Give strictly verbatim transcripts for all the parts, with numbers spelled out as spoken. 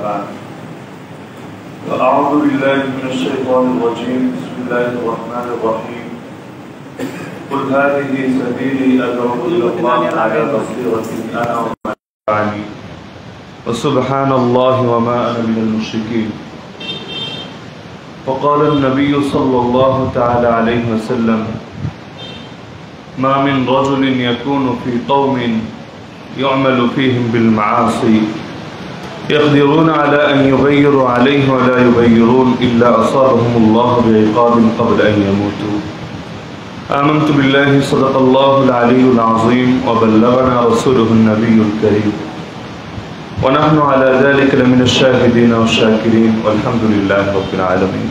بعد فأعوذ بالله من الشيطان الرجيم بسم الله الرحمن الرحيم قل هذه سبيلي أدعو إلى الله على بصيرة أنا ومن اتبعني وسبحان الله وما أنا من المشركين. وقال النبي صلى الله تعالى عليه وسلم ما من رجل يكون في قوم يعمل فيهم بالمعاصي يقدرون على أن يغيروا عليه ولا يغيرون إلا أصابهم الله بعقاب قبل أن يموتوا. آمنت بالله صدق الله العلي العظيم وبلغنا رسوله النبي الكريم ونحن على ذلك لمن الشاهدين والشاكرين والحمد لله رب العالمين.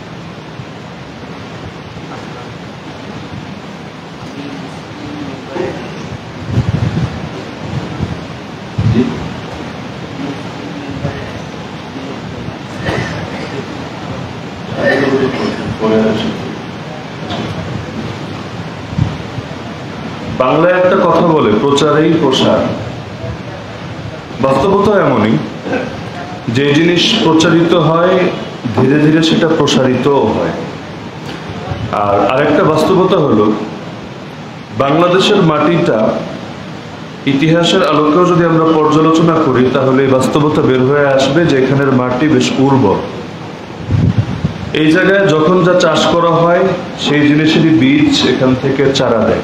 বাংলায় একটা কথা বলে প্রচারেই প্রসার। বাস্তবতা এমনই, যে জিনিস প্রচারিত হয় ধীরে ধীরে সেটা প্রসারিতও হয়। আর আরেকটা বাস্তবতা হলো বাংলাদেশের মাটিটা ইতিহাসের আলোকেও যদি আমরা পর্যালোচনা করি তাহলে এই বাস্তবতা বের হয়ে আসবে যে এখানের মাটি বেশ উর্বর। এই জায়গায় যখন যা চাষ করা হয় সেই জিনিসেরই বীজ এখান থেকে চারা দেয়।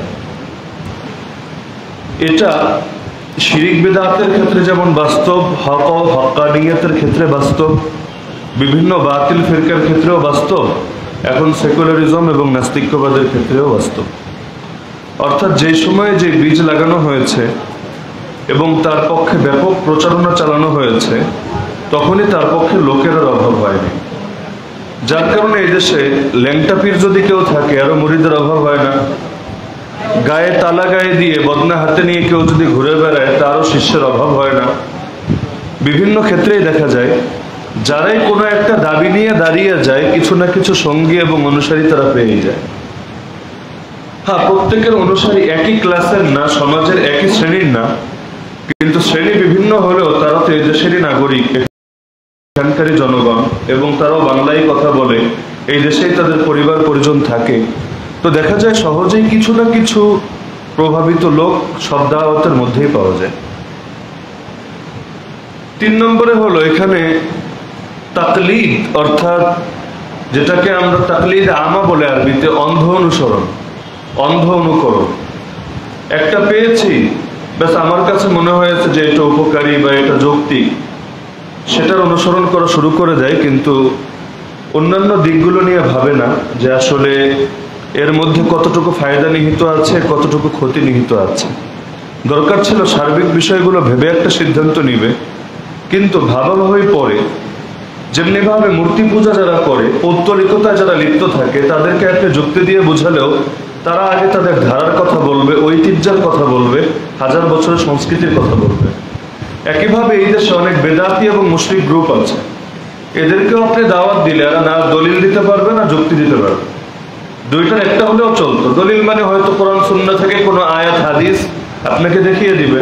এটা শিরিক বিদআতের ক্ষেত্রে যেমন বাস্তব, হক ও হক্কানিয়তের ক্ষেত্রে বাস্তব, বিভিন্ন বাতিল ফিরকার ক্ষেত্রেও বাস্তব, এখন সেকুলারিজম এবং নাস্তিক্যবাদের ক্ষেত্রেও বাস্তব। অর্থাৎ যে সময়ে যে বীজ লাগানো হয়েছে এবং তার পক্ষে ব্যাপক প্রচারণা চালানো হয়েছে তখনই তার পক্ষে লোকের অভাব হয়নি। যার কারণে এই দেশে ল্যাংটাপির যদি কেউ থাকে আরো মুরিদের অভাব হয় না। গায়ে তালা গায়ে দিয়ে বদনা হাতে নিয়ে কেউ যদি ঘুরে বেড়ায় তারও শিষ্যের অভাব হয় না। বিভিন্ন ক্ষেত্রেই দেখা যায় যারাই কোনো একটা দাবি নিয়ে দাঁড়িয়ে যায় কিছু না কিছু সঙ্গী এবং অনুসারী তারা পেয়ে যায়। হ্যাঁ, প্রত্যেকের অনুসারী একই ক্লাসের না, সমাজের একই শ্রেণীর না, কিন্তু শ্রেণী বিভিন্ন হলেও তারা তো এই দেশেরই নাগরিক, এখানকারই জনগণ, এবং তারাও বাংলায় কথা বলে, এই দেশেই তাদের পরিবার পরিজন থাকে। তো দেখা যায় সহজেই কিছু না কিছু প্রভাবিত লোক সব দাওয়াতের মধ্যেই পাওয়া যায়। তিন নম্বরে হলো এখানে তাকলিদ, অর্থাৎ যেটাকে আমরা তাকলিদ আমা বলে আরবিতে, অন্ধ অনুসরণ, অন্ধ অনুকরণ। একটা পেয়েছি ব্যাস আমার কাছে মনে হয়েছে যে এটা উপকারী বা এটা যৌক্তিক, সেটার অনুসরণ করা শুরু করে দেয়, কিন্তু অন্যান্য দিকগুলো নিয়ে ভাবে না যে আসলে এর মধ্যে কতটুকু ফায়দা নিহিত আছে, কতটুকু ক্ষতি নিহিত আছে। দরকার ছিল সার্বিক বিষয়গুলো ভেবে একটা সিদ্ধান্ত নিবে, কিন্তু ভাবাভাবি পরে যেমনিভাবে মূর্তি পূজা যারা করে, পৌত্তলিকতায় যারা লিপ্ত থাকে তাদেরকে একটা যুক্তি দিয়ে বোঝালেও তারা আগে তাদের ধারার কথা বলবে, ঐতিহ্যের কথা বলবে, হাজার বছরের সংস্কৃতির কথা বলবে। একইভাবে এই দেশে অনেক বেদাতি এবং মুশরিক গ্রুপ আছে, এদেরকেও আপনি দাওয়াত দিলে এরা না দলিল দিতে পারবে না যুক্তি দিতে পারবে। দুইটার একটা হলেও চলতো। দলিল মানে হয়তো কোরআন সুন্নাহ থেকে কোনো আয়াত হাদিস আপনাকে দেখিয়ে দিবে,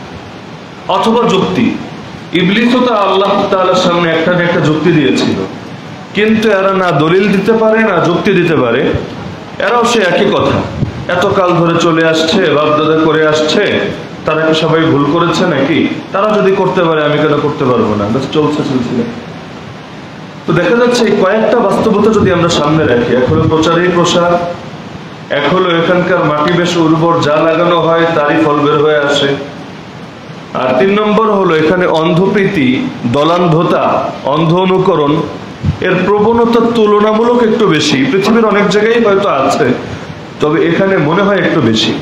অথবা যুক্তি। ইবলিসও তো আল্লাহ তাআলার সামনে একটা না একটা যুক্তি দিয়েছিল, কিন্তু এরা না দলিল দিতে পারে না যুক্তি দিতে পারে। এরাও সে একই কথা, এতকাল ধরে চলে আসছে, বাপদাদা করে আসছে, তারা কি সবাই ভুল করেছে নাকি? তারা যদি করতে পারে আমি কেন করতে পারবো না? বাস চলছে চলছিল। তো দেখা যাচ্ছে এই কয়েকটা বাস্তবতা যদি আমরা সামনে রাখি, এক হলো প্রচারেই প্রসার, এক হলো এখানকার মাটি বেশ উর্বর, যা লাগানো হয় তারই ফল বের হয়ে আসে, আর তিন নম্বর হলো এখানে অন্ধপ্রীতি, দলান্ধতা, অন্ধ অনুকরণ এর প্রবণতা তুলনামূলক একটু বেশি। পৃথিবীর অনেক জায়গায় হয়তো আছে, তবে এখানে মনে হয় একটু বেশি।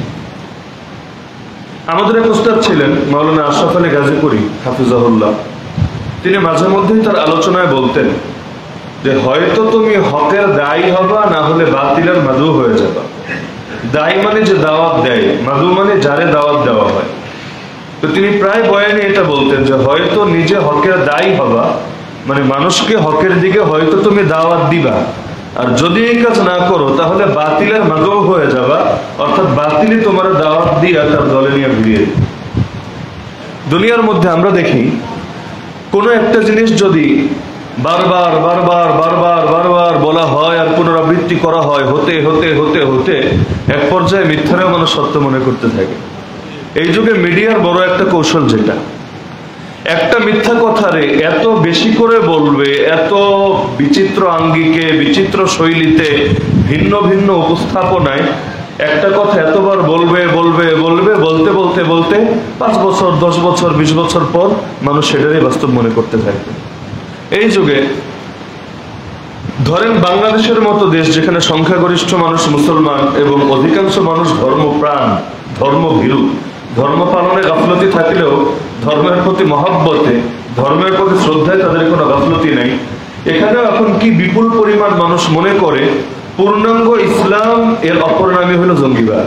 আমাদের এক উস্তাদ ছিলেন মাওলানা আশরাফ আলী গাজীপুরী হাফিজাহুল্লাহ, তিনি মাঝে মধ্যেই তার আলোচনায় বলতেন যে হয়তো তুমি হকের দায়ী হবা, না হলে বাতিলের মাদু হয়ে যাবা। দায়ী মানে যে দাওয়াত দেয়, মাদু মানে যারে দাওয়াত দেওয়া হয়। তো তিনি প্রায় বয়ানে এটা বলতেন যে হয়তো নিজে হকের দায়ী হবা, মানে মানুষকে হকের দিকে হয়তো তুমি দাওয়াত দিবা, আর যদি এই কাজ না করো তাহলে বাতিলের মাদু হয়ে যাবা, অর্থাৎ বাতিলই তোমার দাওয়াত দিয়ে তার দলে নিয়ে ঘুরিয়ে। দুনিয়ার মধ্যে আমরা দেখি কোনো একটা জিনিস যদি বারবার বারবার বারবার বারবার বলা হয় আর পুনরাবৃত্তি করা হয়, হতে হতে হতে হতে এক পর্যায়ে মিথ্যারেও মানুষ সত্য মনে করতে থাকে। এই যুগে মিডিয়ার বড় একটা কৌশল, যেটা একটা মিথ্যা কথারে এত বেশি করে বলবে, এত বিচিত্র আঙ্গিকে, বিচিত্র শৈলীতে, ভিন্ন ভিন্ন উপস্থাপনায় একটা কথা এতবার বলবে বলবে বলবে বলতে বলতে বলতে পাঁচ বছর দশ বছর বিশ বছর পর মানুষ সেটারই বাস্তব মনে করতে থাকবে। এই যুগে ধরেন বাংলাদেশের মতো দেশ, যেখানে সংখ্যাগরিষ্ঠ মানুষ মুসলমান এবং অধিকাংশ মানুষ ধর্মপ্রাণ, ধর্মভীরু, ধর্ম পালনে গাফলতি থাকলেও ধর্মের প্রতি মহব্বতে, ধর্মের প্রতি শ্রদ্ধায় তাদের কোনো গাফলতি নেই। এখানেও এখন কি বিপুল পরিমাণ মানুষ মনে করে পূর্ণাঙ্গ ইসলাম এর অপর নামই হলো জঙ্গিবাদ।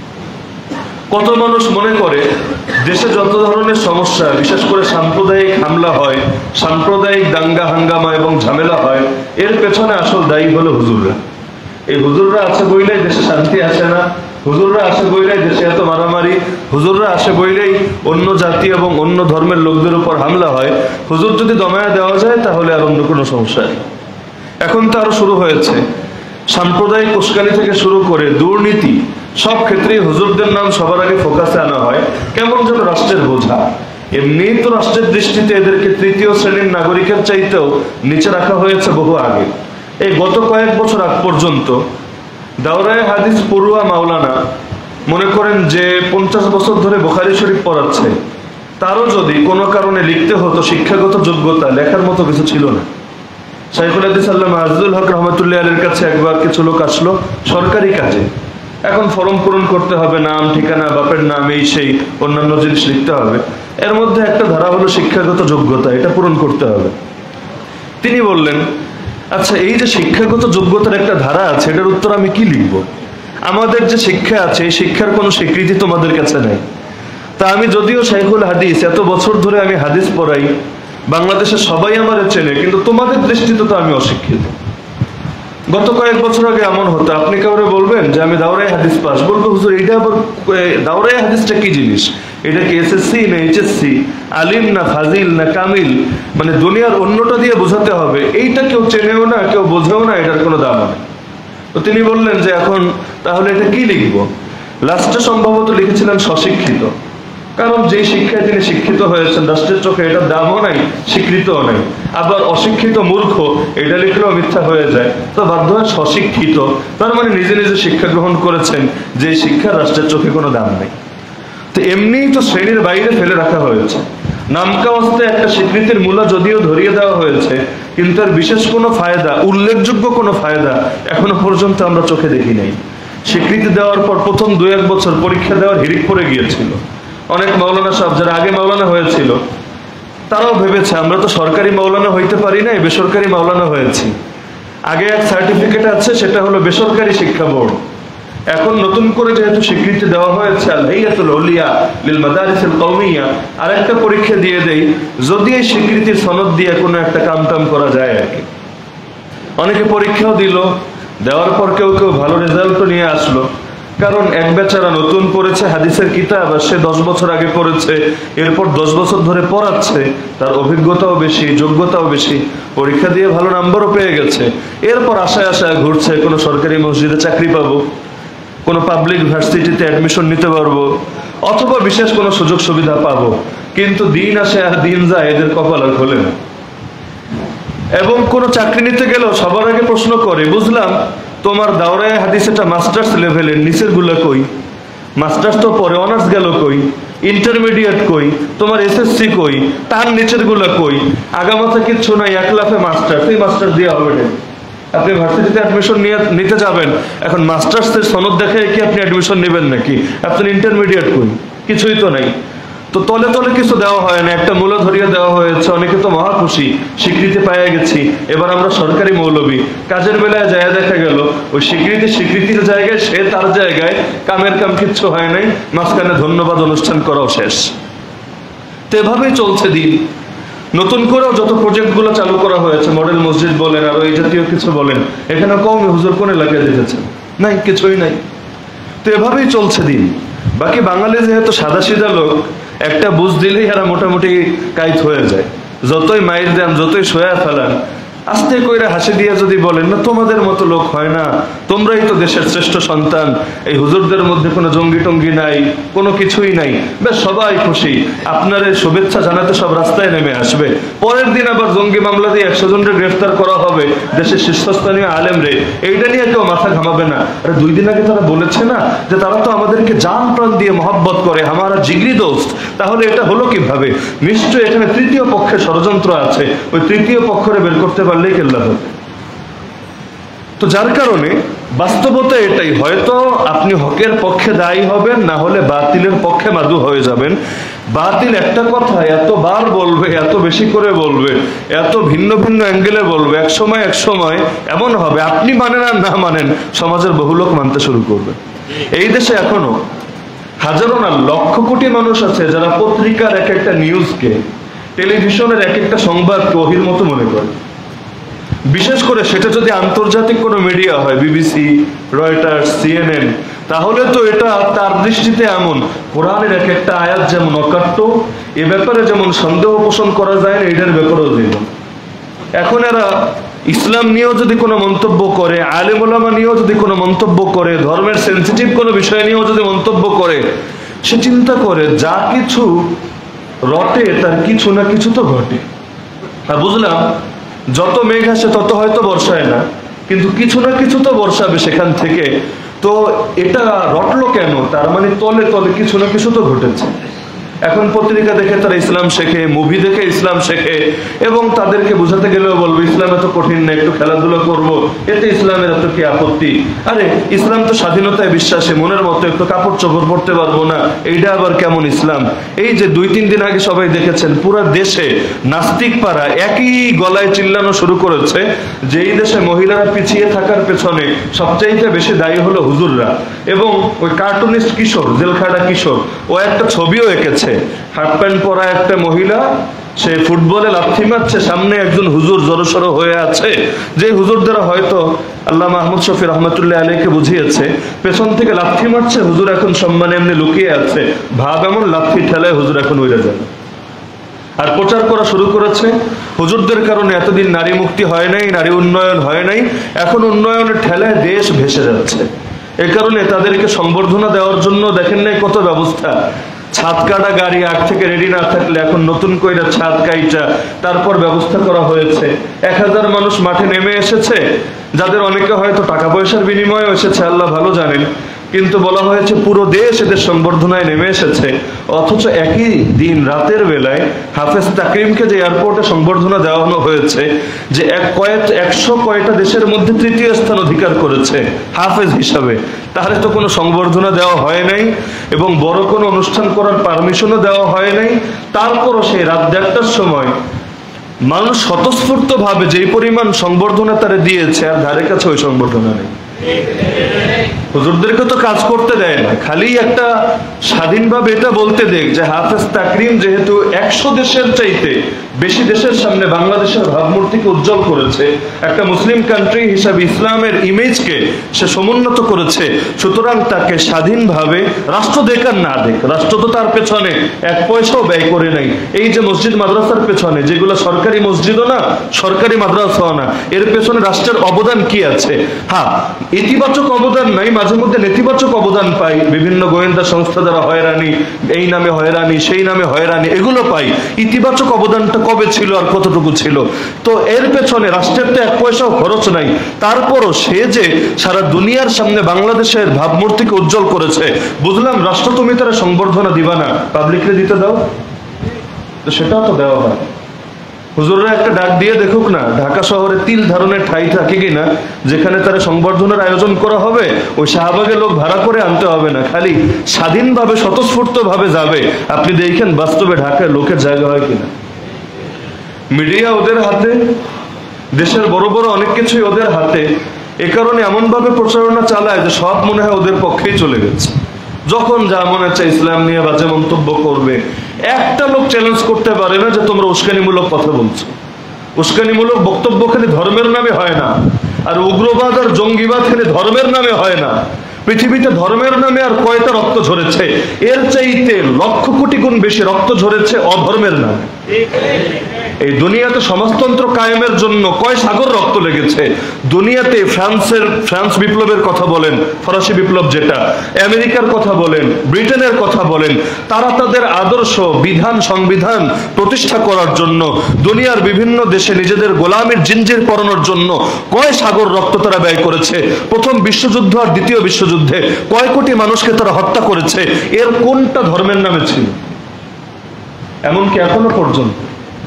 কত মানুষ মনে করে দেশে যত ধরনের সমস্যা, বিশেষ করে সাম্প্রদায়িক হামলা হয়, সাম্প্রদায়িক দাঙ্গা হাঙ্গামা এবং ঝামেলা হয়, এর পেছনে আসল দায়ী হলো হুজুররা। এই হুজুররা আছে বইলেই দেশে শান্তি আসে না, হুজুররা আসে বইলেই দেশে এত মারামারি, হুজুররা আসে বইলেই অন্য জাতি এবং অন্য ধর্মের লোকদের উপর হামলা হয়। হুজুর যদি দমায়া দেওয়া যায় তাহলে আর অন্য কোনো সমস্যা নেই। এখন তো আরো শুরু হয়েছে সাম্প্রদায়িক উস্কানি থেকে শুরু করে দুর্নীতি, সব ক্ষেত্রেই হুজুরদের নাম সবার আগে ফোকাসে আনা হয়, কেমন যেন রাষ্ট্রের বোঝা। এমনি তো রাষ্ট্রের দৃষ্টিতে এদেরকে তৃতীয় শ্রেণীর নাগরিকের চাইতেও নিচে রাখা হয়েছে বহু আগে। এই গত কয়েক বছর আগ পর্যন্ত দাওরায়ে হাদিস পড়ুয়া মাওলানা মনে করেন যে পঞ্চাশ বছর ধরে বুখারী শরীফ পড়াচ্ছে, তারও যদি কোনো কারণে লিখতে হতো শিক্ষাগত যোগ্যতা, লেখার মতো কিছু ছিল না। শাইখুল হাদিস আল্লামা আজিজুল হক রহমতুল্লাহ আলাইহির কাছে একবার কিছু লোক আসলো সরকারি কাজে, এখন ফর্ম পূরণ করতে হবে, নাম ঠিকানা বাপের নাম এই সেই অন্যান্য জিনিস লিখতে হবে। এর মধ্যে একটা ধারা হলো শিক্ষাগত যোগ্যতা, এটা পূরণ করতে হবে। তিনি বললেন, আচ্ছা এই যে শিক্ষাগত যোগ্যতার একটা ধারা আছে, এটার উত্তর আমি কি লিখব? আমাদের যে শিক্ষা আছে এই শিক্ষার কোনো স্বীকৃতি তোমাদের কাছে নাই। তা আমি যদিও শাইখুল হাদিস, এত বছর ধরে আমি হাদিস পড়াই, বাংলাদেশে সবাই আমার চেনে, কিন্তু তোমাদের দৃষ্টিতে তো আমি অশিক্ষিত। গত কয়েক বছর আগে এমন হতো, আপনি কাউরে বলবেন যে আমি দাওরায়ে হাদিস পাস, বলবো হুজুর এটা আবার দাওরায়ে হাদিসটা কি জিনিস? এটা কি এসএসসি না এইচএসসি, আলিম না ফাজিল না কামিল, মানে দুনিয়ার অন্যটা দিয়ে বোঝাতে হবে, এইটা কেউ চেনেও না, কেউ বোঝেও না, এটার কোনো দাম নেই। তো তিনি বললেন যে এখন তাহলে এটা কি লিখবো? লাস্টে সম্ভবত লিখেছিলেন স্বশিক্ষিত, কারণ যে শিক্ষায় তিনি শিক্ষিত হয়েছেন রাষ্ট্রের চোখে এটার দামও নাই, স্বীকৃতও নাই। আবার অশিক্ষিত মূর্খ এটা লিখলেও মিথ্যা হয়ে যায়, তো বাধ্য হয় স্বশিক্ষিত, তার মানে নিজে নিজে শিক্ষা গ্রহণ করেছেন যে শিক্ষা রাষ্ট্রের চোখে কোনো দাম নেই। তো এমনিই তো শ্রেণীর বাইরে ফেলে রাখা হয়েছে। নামকাওয়াস্তে একটা স্বীকৃতির মূল্য যদিও ধরিয়ে দেওয়া হয়েছে, কিন্তু এর বিশেষ কোনো ফায়দা, উল্লেখযোগ্য কোনো ফায়দা এখনো পর্যন্ত আমরা চোখে দেখি নাই। স্বীকৃতি দেওয়ার পর প্রথম দু এক বছর পরীক্ষা দেওয়ার হিড়িক পড়ে গিয়েছিল। অনেক মাওলানা সাহেব যারা আগে মাওলানা হয়েছিল তারাও ভেবেছে আমরা তো সরকারি মাওলানা হইতে পারি না, বেসরকারি মাওলানা হয়েছি। আগে এক সার্টিফিকেট আছে, সেটা হলো বেসরকারি শিক্ষা বোর্ড। এখন নতুন করে যেহেতু স্বীকৃতি দেওয়া হয়েছে আল হাইয়াতুল উলিয়া লিল মাদারিসিল কওমিয়া, আরেকটা পরীক্ষা দিয়ে দেই, যদি এই স্বীকৃতির সনদ দিয়ে কোনো একটা কাম টাম করা যায় আর কি। অনেকে পরীক্ষাও দিল, দেওয়ার পর কেউ কেউ ভালো রেজাল্টও নিয়ে আসলো, কারণ এক বেচারা নতুন পড়েছে হাদিসের কিতাব, আর সে দশ বছর আগে পড়েছে, এরপর দশ বছর ধরে পড়াচ্ছে, তার অভিজ্ঞতাও বেশি, যোগ্যতাও বেশি, পরীক্ষা দিয়ে ভালো নাম্বারও পেয়ে গেছে। এরপর আশায় আশায় ঘুরছে কোনো সরকারি মসজিদে চাকরি পাবো, কোনো পাবলিক ভার্সিটিতে অ্যাডমিশন নিতে পারবো, অথবা বিশেষ কোনো সুযোগ সুবিধা পাবো। কিন্তু দিন আসে আর দিন যায়, এদের কপাল আর খোলে না। এবং কোনো চাকরি নিতে গেলেও সবার আগে প্রশ্ন করে, বুঝলাম তোমার দাওরায়ে হাদিস এটা মাস্টার্স লেভেলের, নিচের গুলা কই? মাস্টার্স তো পরে, অনার্স গেল কই? ইন্টারমিডিয়েট কই? তোমার এসএসসি কই? তার নিচের গুলা কই? আগামাথা কিচ্ছু নাই, এক লাফে মাস্টার্স, এই মাস্টার্স দিয়ে হবে না। আপনি ভার্সিটিতে অ্যাডমিশন নিয়ে নিতে যাবেন, এখন মাস্টার্সের সনদ দেখে কি আপনি অ্যাডমিশন নেবেন নাকি? আপনার ইন্টারমিডিয়েট কই? কিছুই তো নাই। তো তলে তলে কিছু দেওয়া হয় না, একটা মূল্য ধরিয়ে দেওয়া হয়েছে। অনেকে তো মহা খুশি, স্বীকৃতি পেয়ে গেছি, এবার আমরা সরকারি মৌলবী। কাজের বেলায় যায় দেখা গেল ওই স্বীকৃতি স্বীকৃতির জায়গায় সে তার জায়গায়, কামের কাম কিচ্ছু হয় নাই, মাঝখানে ধন্যবাদ অনুষ্ঠান করাও শেষ। তো এভাবেই চলছে দিন। নতুন করেও যত প্রজেক্টগুলো চালু করা হয়েছে, মডেল মসজিদ বলেন আর এই জাতীয় কিছু বলেন, এখানে কম হুজুর কোন এলাকায় দেখেছেন? নাই, কিছুই নাই। তো এভাবেই চলছে দিন। বাকি বাঙালি যেহেতু সাদা সিধা লোক, একটা বুঝ দিলেই এরা মোটামুটি কাইত হয়ে যায়। যতই মাইর দেন, যতই সয়া ফেলান, আস্তে কইরা হাসি দিয়ে যদি বলেন না তোমাদের মতো লোক হয় না, তোমরাই তো দেশের শ্রেষ্ঠ সন্তান, এই হুজুরদের মধ্যে কোনো জঙ্গি টঙ্গি নাই, কোনো কিছুই নাই, বেশ সবাই খুশি, আপনার শুভেচ্ছা জানাতে সব রাস্তায় নেমে আসবে। পরের দিন আবার জঙ্গি মামলা দিয়ে একশো জনকে গ্রেফতার করা হবে, দেশের শীর্ষস্থানীয় আলেম রে, এইটা নিয়ে কেউ মাথা ঘামাবে না। আরে দুই দিন আগে তারা বলেছে না যে তারা তো আমাদেরকে জান প্রাণ দিয়ে মহব্বত করে, আমারা জিগরি দোস্ত, তাহলে এটা হলো কিভাবে? নিশ্চয়ই এখানে তৃতীয় পক্ষের ষড়যন্ত্র আছে, ওই তৃতীয় পক্ষরে বের করতে পারলেই কেল্লা হবে। তো যার কারণে বাস্তবতা এটাই, হয়তো আপনি হকের পক্ষে দায়ী হবেন, না হলে বাতিলের পক্ষে মাদু হয়ে যাবেন। বাতিল একটা কথা এতবার বলবে, এত বেশি করে বলবে, এত ভিন্ন ভিন্ন অ্যাঙ্গেলে বলবে, এক সময় এক সময় এমন হবে আপনি মানেন আর না মানেন, সমাজের বহু লোক মানতে শুরু করবে। এই দেশে এখনো হাজারো না লক্ষ কোটি মানুষ আছে যারা পত্রিকার এক একটা নিউজকে, টেলিভিশনের এক একটা সংবাদকে ওহির মতো মনে করে। বিশেষ করে সেটা যদি আন্তর্জাতিক কোনো মিডিয়া হয়, বিবিসি, রয়টার্স, সিএনএন, তাহলে তো এটা তার দৃষ্টিতে এমন কোরআনের এক একটা আয়াত যেমন অকাট্য, এ ব্যাপারে যেমন সন্দেহ পোষণ করা যায় না, এটার ব্যাপারেও যেমন। এখন এরা ইসলাম নিয়েও যদি কোনো মন্তব্য করে, আলেম ওলামা নিয়েও যদি কোনো মন্তব্য করে, ধর্মের সেন্সিটিভ কোনো বিষয় নিয়েও যদি মন্তব্য করে, সে চিন্তা করে যা কিছু রটে তার কিছু না কিছু তো ঘটে। আর বুঝলাম যত মেঘ আসে তত হয়তো বর্ষায় না, কিন্তু কিছু না কিছু তো বর্ষাবে সেখান থেকে। তো এটা রটলো কেন? তার মানে তলে তলে কিছু না কিছু তো ঘটেছে। এখন পত্রিকা দেখে তারা ইসলাম শেখে, মুভি দেখে ইসলাম শেখে, এবং তাদেরকে বোঝাতে গেলেও বলবো ইসলাম এত কঠিন না, একটু খেলাধুলা করব, এতে ইসলামের এত কি আপত্তি? আরে ইসলাম তো স্বাধীনতায় বিশ্বাসী, মনের মতো একটু কাপড় চোপড় পড়তে পারবো না, এইটা আবার কেমন ইসলাম? এই যে দুই তিন দিন আগে সবাই দেখেছেন পুরো দেশে নাস্তিক পাড়া একই গলায় চিল্লানো শুরু করেছে যে এই দেশে মহিলারা পিছিয়ে থাকার পেছনে সবচাইতে বেশি দায়ী হলো হুজুররা। এবং ওই কার্টুনিস্ট কিশোর, জেলখাড়া কিশোর, ও একটা ছবিও এঁকেছে, হাফ প্যান্ট পরা একটা মহিলা, সে ফুটবলে লাথি মারছে, সামনে একজন হুজুর জড়সড় হয়ে আছে, যে হুজুর দ্বারা হয়তো আল্লাহ মাহমুদ শফি রহমতুল্লাহ আলাইকে বুঝিয়েছে, পেছন থেকে লাথি মারছে, হুজুর এখন সম্মানে এমনি লুকিয়ে আছে, ভাব এমন লাথি ঠেলায় হুজুর এখন উড়ে যাবে। আর প্রচার করা শুরু করেছে হুজুরদের কারণে এতদিন নারী মুক্তি হয় নাই, নারী উন্নয়ন হয় নাই, এখন উন্নয়নের ঠেলায় দেশ ভেসে যাচ্ছে। এ কারণে তাদেরকে সংবর্ধনা দেওয়ার জন্য দেখেন নাই কত ব্যবস্থা। ছাদ কাটা গাড়ি আগ থেকে রেডি না থাকলে এখন নতুন করে ছাদ কাইটা তারপর ব্যবস্থা করা হয়েছে। এক হাজার মানুষ মাঠে নেমে এসেছে, যাদের অনেকে হয়তো টাকা পয়সার বিনিময়ে এসেছে, আল্লাহ ভালো জানেন, কিন্তু বলা হয়েছে পুরো দেশ এদের সংবর্ধনায় নেমে এসেছে। অথচ একই দিন রাতের বেলায় হাফেজ তাকরিমকে যে এয়ারপোর্টে সংবর্ধনা দেওয়ানো হয়েছে, যে এক কয়েক একশো কয়টা দেশের মধ্যে তৃতীয় স্থান অধিকার করেছে হাফেজ হিসাবে, তাহলে তো কোনো সংবর্ধনা দেওয়া হয় নাই এবং বড় কোনো অনুষ্ঠান করার পারমিশনও দেওয়া হয় নাই। তারপরও সেই রাত দেড়টার সময় মানুষ স্বতঃস্ফূর্ত ভাবে যেই পরিমাণ সংবর্ধনা তারা দিয়েছে, আর ধারে কাছে ওই সংবর্ধনা নেই। হুজুরদেরকে তো কাজ করতে দেয় না, খালি একটা স্বাধীনভাবে এটা বলতে দেখ যে হাফেজ তাকরিম যেহেতু একশো দেশের চাইতে বেশি দেশের সামনে বাংলাদেশের ভাবমূর্তিকে উজ্জ্বল করেছে, একটা মুসলিম কান্ট্রি হিসাবে ইসলামের ইমেজকে সে সমুন্নত করেছে, সুতরাং তাকে স্বাধীনভাবে রাষ্ট্র দেখ আর না দেখ, রাষ্ট্র তো তার পেছনে এক পয়সাও ব্যয় করে নাই। এই যে মসজিদ মাদ্রাসার পেছনে, যেগুলো সরকারি মসজিদও না, সরকারি মাদ্রাসাও না, এর পেছনে রাষ্ট্রের অবদান কি আছে? হ্যাঁ, ইতিবাচক অবদান নাই, মাঝে মধ্যে নেতিবাচক অবদান পাই, বিভিন্ন গোয়েন্দা সংস্থা দ্বারা হয়রানি, এই নামে হয়রানি, সেই নামে হয়রানি, এগুলো পাই। ইতিবাচক অবদানটা কবে ছিল আর কতটুকু ছিল? তো এর পেছনে রাষ্ট্রের তো এক পয়সাও খরচ নাই, তারপরও সে যে সারা দুনিয়ার সামনে বাংলাদেশের ভাবমূর্তিকে উজ্জ্বল করেছে, বুঝলাম রাষ্ট্র তুমি তারা সংবর্ধনা দিবা না, পাবলিকরে দিতে দাও, তো সেটাও তো দেওয়া হয়। হুজুররা একটা ডাক দিয়ে দেখুক না, ঢাকা শহরে তিল ধারণের ঠাই থাকে কিনা যেখানে তারা সংবর্ধনার আয়োজন করা হবে, ওই শাহবাগে লোক ভাড়া করে আনতে হবে না, খালি স্বাধীনভাবে স্বতঃস্ফূর্ত ভাবে যাবে। আপনি দেখেন বাস্তবে ঢাকায় লোকের জায়গা হয় কিনা। মিডিয়া ওদের হাতে, দেশের বড় বড় অনেক কিছুই ওদের হাতে, এ কারণে এমন ভাবে প্রচারণা চালায় যে সব মনে হয় ওদের পক্ষেই চলে গেছে। যখন যা মনে হচ্ছে ইসলাম নিয়ে বাজে মন্তব্য করবে, একটা লোক চ্যালেঞ্জ করতে পারে না যে তোমরা উস্কানিমূলক কথা বলছো। উস্কানিমূলক বক্তব্য খালি ধর্মের নামে হয় না, আর উগ্রবাদ আর জঙ্গিবাদ খালি ধর্মের নামে হয় না। পৃথিবীতে ধর্মের নামে আর কয়টা রক্ত ঝরেছে? এর চাইতে লক্ষ কোটি গুণ বেশি রক্ত ঝরেছে অধর্মের নামে। এই দুনিয়াতে সমাজতন্ত্র কায়েমের জন্য কয় সাগর রক্ত লেগেছে। দুনিয়াতে ফ্রান্সের ফ্রান্স বিপ্লবের কথা বলেন, ফরাসি বিপ্লব যেটা, আমেরিকার কথা বলেন, ব্রিটেনের কথা বলেন, তারা তাদের আদর্শ বিধান সংবিধান প্রতিষ্ঠা করার জন্য দুনিয়ার বিভিন্ন দেশে নিজেদের গোলামের জিঞ্জির পরানোর জন্য কয় সাগর রক্ত তারা ব্যয় করেছে। প্রথম বিশ্বযুদ্ধ আর দ্বিতীয় বিশ্বযুদ্ধে কয় কোটি মানুষকে তারা হত্যা করেছে। এর কোনটা ধর্মের নামে ছিল? এমনকি এখনো পর্যন্ত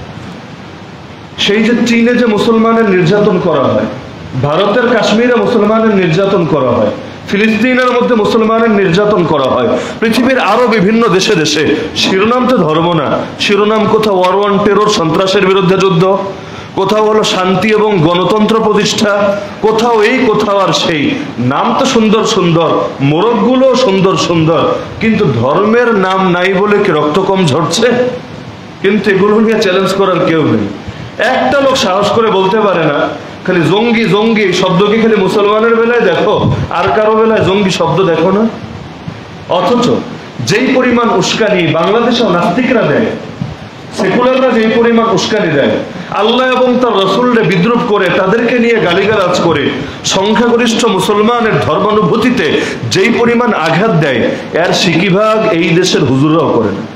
সেই যে চীনে যে মুসলমানের নির্যাতন করা হয়, ভারতের কাশ্মীরে মুসলমানের নির্যাতন করা হয়, ফিলিস্তিনের মধ্যে মুসলমানের নির্যাতন করা হয়, পৃথিবীর আরো বিভিন্ন দেশে দেশে, শিরোনাম তো ধর্ম না, শিরোনাম কোথাও ওয়ার ওয়ান টেরর সন্ত্রাসের বিরুদ্ধে যুদ্ধ, কোথাও হলো শান্তি এবং গণতন্ত্র প্রতিষ্ঠা, কোথাও এই কোথাও আর সেই। নাম তো সুন্দর সুন্দর, মোড়কগুলো সুন্দর সুন্দর, কিন্তু ধর্মের নাম নাই বলে কি রক্ত কম ঝরছে? কিন্তু এগুলো নিয়ে চ্যালেঞ্জ করার কেউ নেই। একটা লোক সাহস করে বলতে পারে না খালি জঙ্গি জঙ্গি শব্দ কি খালি মুসলমানের বেলায় দেখো, আর কারো বেলায় জঙ্গি শব্দ দেখো না? অথচ যেই পরিমাণ উস্কানি বাংলাদেশেও নাস্তিকরা দেয়, সেকুলাররা যেই পরিমাণ উস্কানি দেয়, আল্লাহ এবং তার রসুলকে বিদ্রুপ করে তাদেরকে নিয়ে গালিগালাজ করে সংখ্যাগরিষ্ঠ মুসলমানের ধর্মানুভূতিতে যেই পরিমাণ আঘাত দেয়, এর সিকিভাগ এই দেশের হুজুররাও করে না।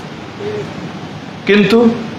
কিন্তু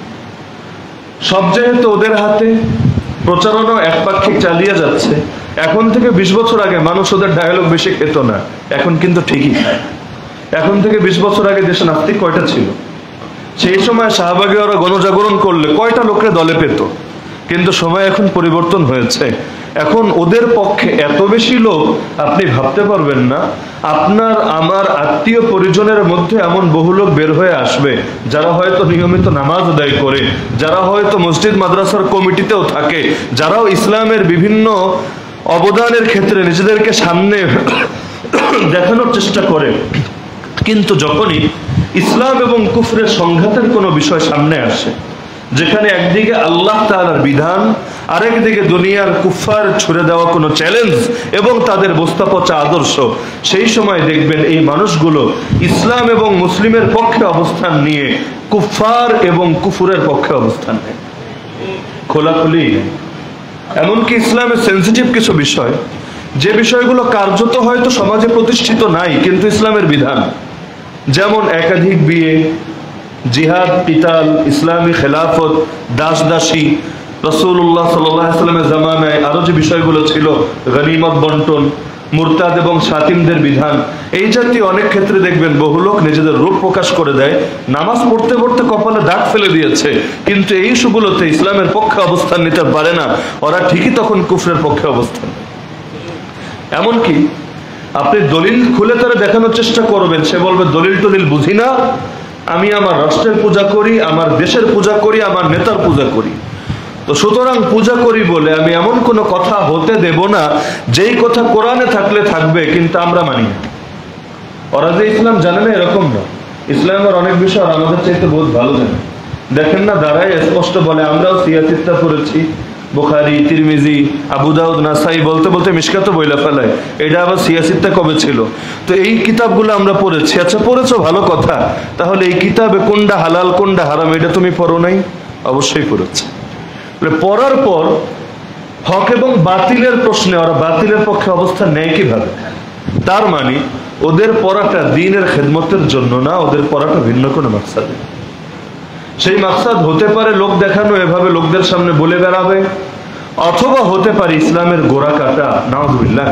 সব যেহেতু ওদের হাতে, প্রচারণা একপাক্ষিক চালিয়ে যাচ্ছে। এখন থেকে বিশ বছর আগে মানুষ ওদের ডায়ালগ বেশি খেত না, এখন কিন্তু ঠিকই খায়। এখন থেকে বিশ বছর আগে দেশে নাস্তিক কয়টা ছিল? সেই সময় শাহবাগে ওরা গণজাগরণ করলে কয়টা লোকরে দলে পেত? কিন্তু সময় এখন পরিবর্তন হয়েছে। এখন ওদের পক্ষে এত বেশি লোক আপনি ভাবতে পারবেন না। আপনার আমার আত্মীয় পরিজনের মধ্যে এমন বহু লোক বের হয়ে আসবে যারা হয়তো নিয়মিত নামাজ আদায় করে, যারা হয়তো মসজিদ মাদ্রাসার কমিটিতেও থাকে, যারাও ইসলামের বিভিন্ন অবদানের ক্ষেত্রে নিজেদেরকে সামনে দেখানোর চেষ্টা করে। কিন্তু যখনই ইসলাম এবং কুফরের সংঘাতের কোনো বিষয় সামনে আসে, যেখানে একদিকে আল্লাহ তাআলার বিধান, আরেকদিকে দুনিয়ার কুফার ছুড়ে দেওয়া কোনো চ্যালেঞ্জ এবং তাদের বস্তা পচা আদর্শ, সেই সময় দেখবেন এই মানুষগুলো ইসলাম এবং মুসলিমের পক্ষে অবস্থান নিয়ে কুফার এবং কুফুরের পক্ষে অবস্থান নেয় খোলাখুলি। এমনকি ইসলামের সেন্সিটিভ কিছু বিষয়, যে বিষয়গুলো কার্যত হয়তো সমাজে প্রতিষ্ঠিত নাই কিন্তু ইসলামের বিধান, যেমন একাধিক বিয়ে, জিহাদ, কিতাল, ইসলামী খেলাফত, দাস দাসী, রাসূলুল্লাহ সাল্লাল্লাহু আলাইহি ওয়াসাল্লামের জামানায় আরো যে বিষয়গুলো ছিল, গনিমত বন্টন, মুরতাদ এবং শাতিমদের বিধান, এই জাতীয় অনেক ক্ষেত্রে দেখবেন বহু লোক নিজেদের রূপ প্রকাশ করে দেয়। নামাজ পড়তে পড়তে কপালে দাগ ফেলে দিয়েছে, কিন্তু এই ইস্যুগুলোতে ইসলামের পক্ষে অবস্থান নিতে পারে না। ওরা ঠিকই তখন কুফরের পক্ষে অবস্থান। এমনকি আপনি দলিল খুলে তারা দেখানোর চেষ্টা করবেন, সে বলবে দলিল টলিল বুঝি না, আমি আমার রাষ্ট্রের পূজা করি, আমার দেশের পূজা করি, আমার নেতার পূজা করি। তো সুতরাং পূজা করি বলে আমি এমন কোনো কথা হতে দেব না যেই কথা কোরআনে থাকলে থাকবে কিন্তু আমরা মানি না। ওরা যে ইসলাম জানে না এরকম না, ইসলামের অনেক বিষয় আমাদের চাইতে বহুত ভালো জানে। দেখেন না, দাঁড়ায় স্পষ্ট বলে আমরাও সিয়াসিত্তা পড়েছি, বুখারী, তিরমিজি, আবু দাউদ, নাসাই বলতে বলতে মিশকাতও বইলা ফেলায়। এটা আবার সিয়াসিত্তা কবে ছিল? তো এই কিতাবগুলো আমরা পড়েছি। আচ্ছা পড়েছো, ভালো কথা, তাহলে এই কিতাবে কোনটা হালাল কোনটা হারাম এটা তুমি পড়ো নাই? অবশ্যই পড়েছে। পড়ার পর হক এবং বাতিলের প্রশ্নে ওরা বাতিলের পক্ষে অবস্থান নেয় কিভাবে? তার মানে ওদের পড়াটা দ্বীনের খেদমতের জন্য না, ওদের পড়াটা ভিন্ন কোনো মাকসাদে। সেই মাকসাদ হতে পারে লোক দেখানো, এভাবে লোকদের সামনে বলে বেড়াবে, অথবা হতে পারে ইসলামের গোড়া কাটা, নাউযুবিল্লাহ।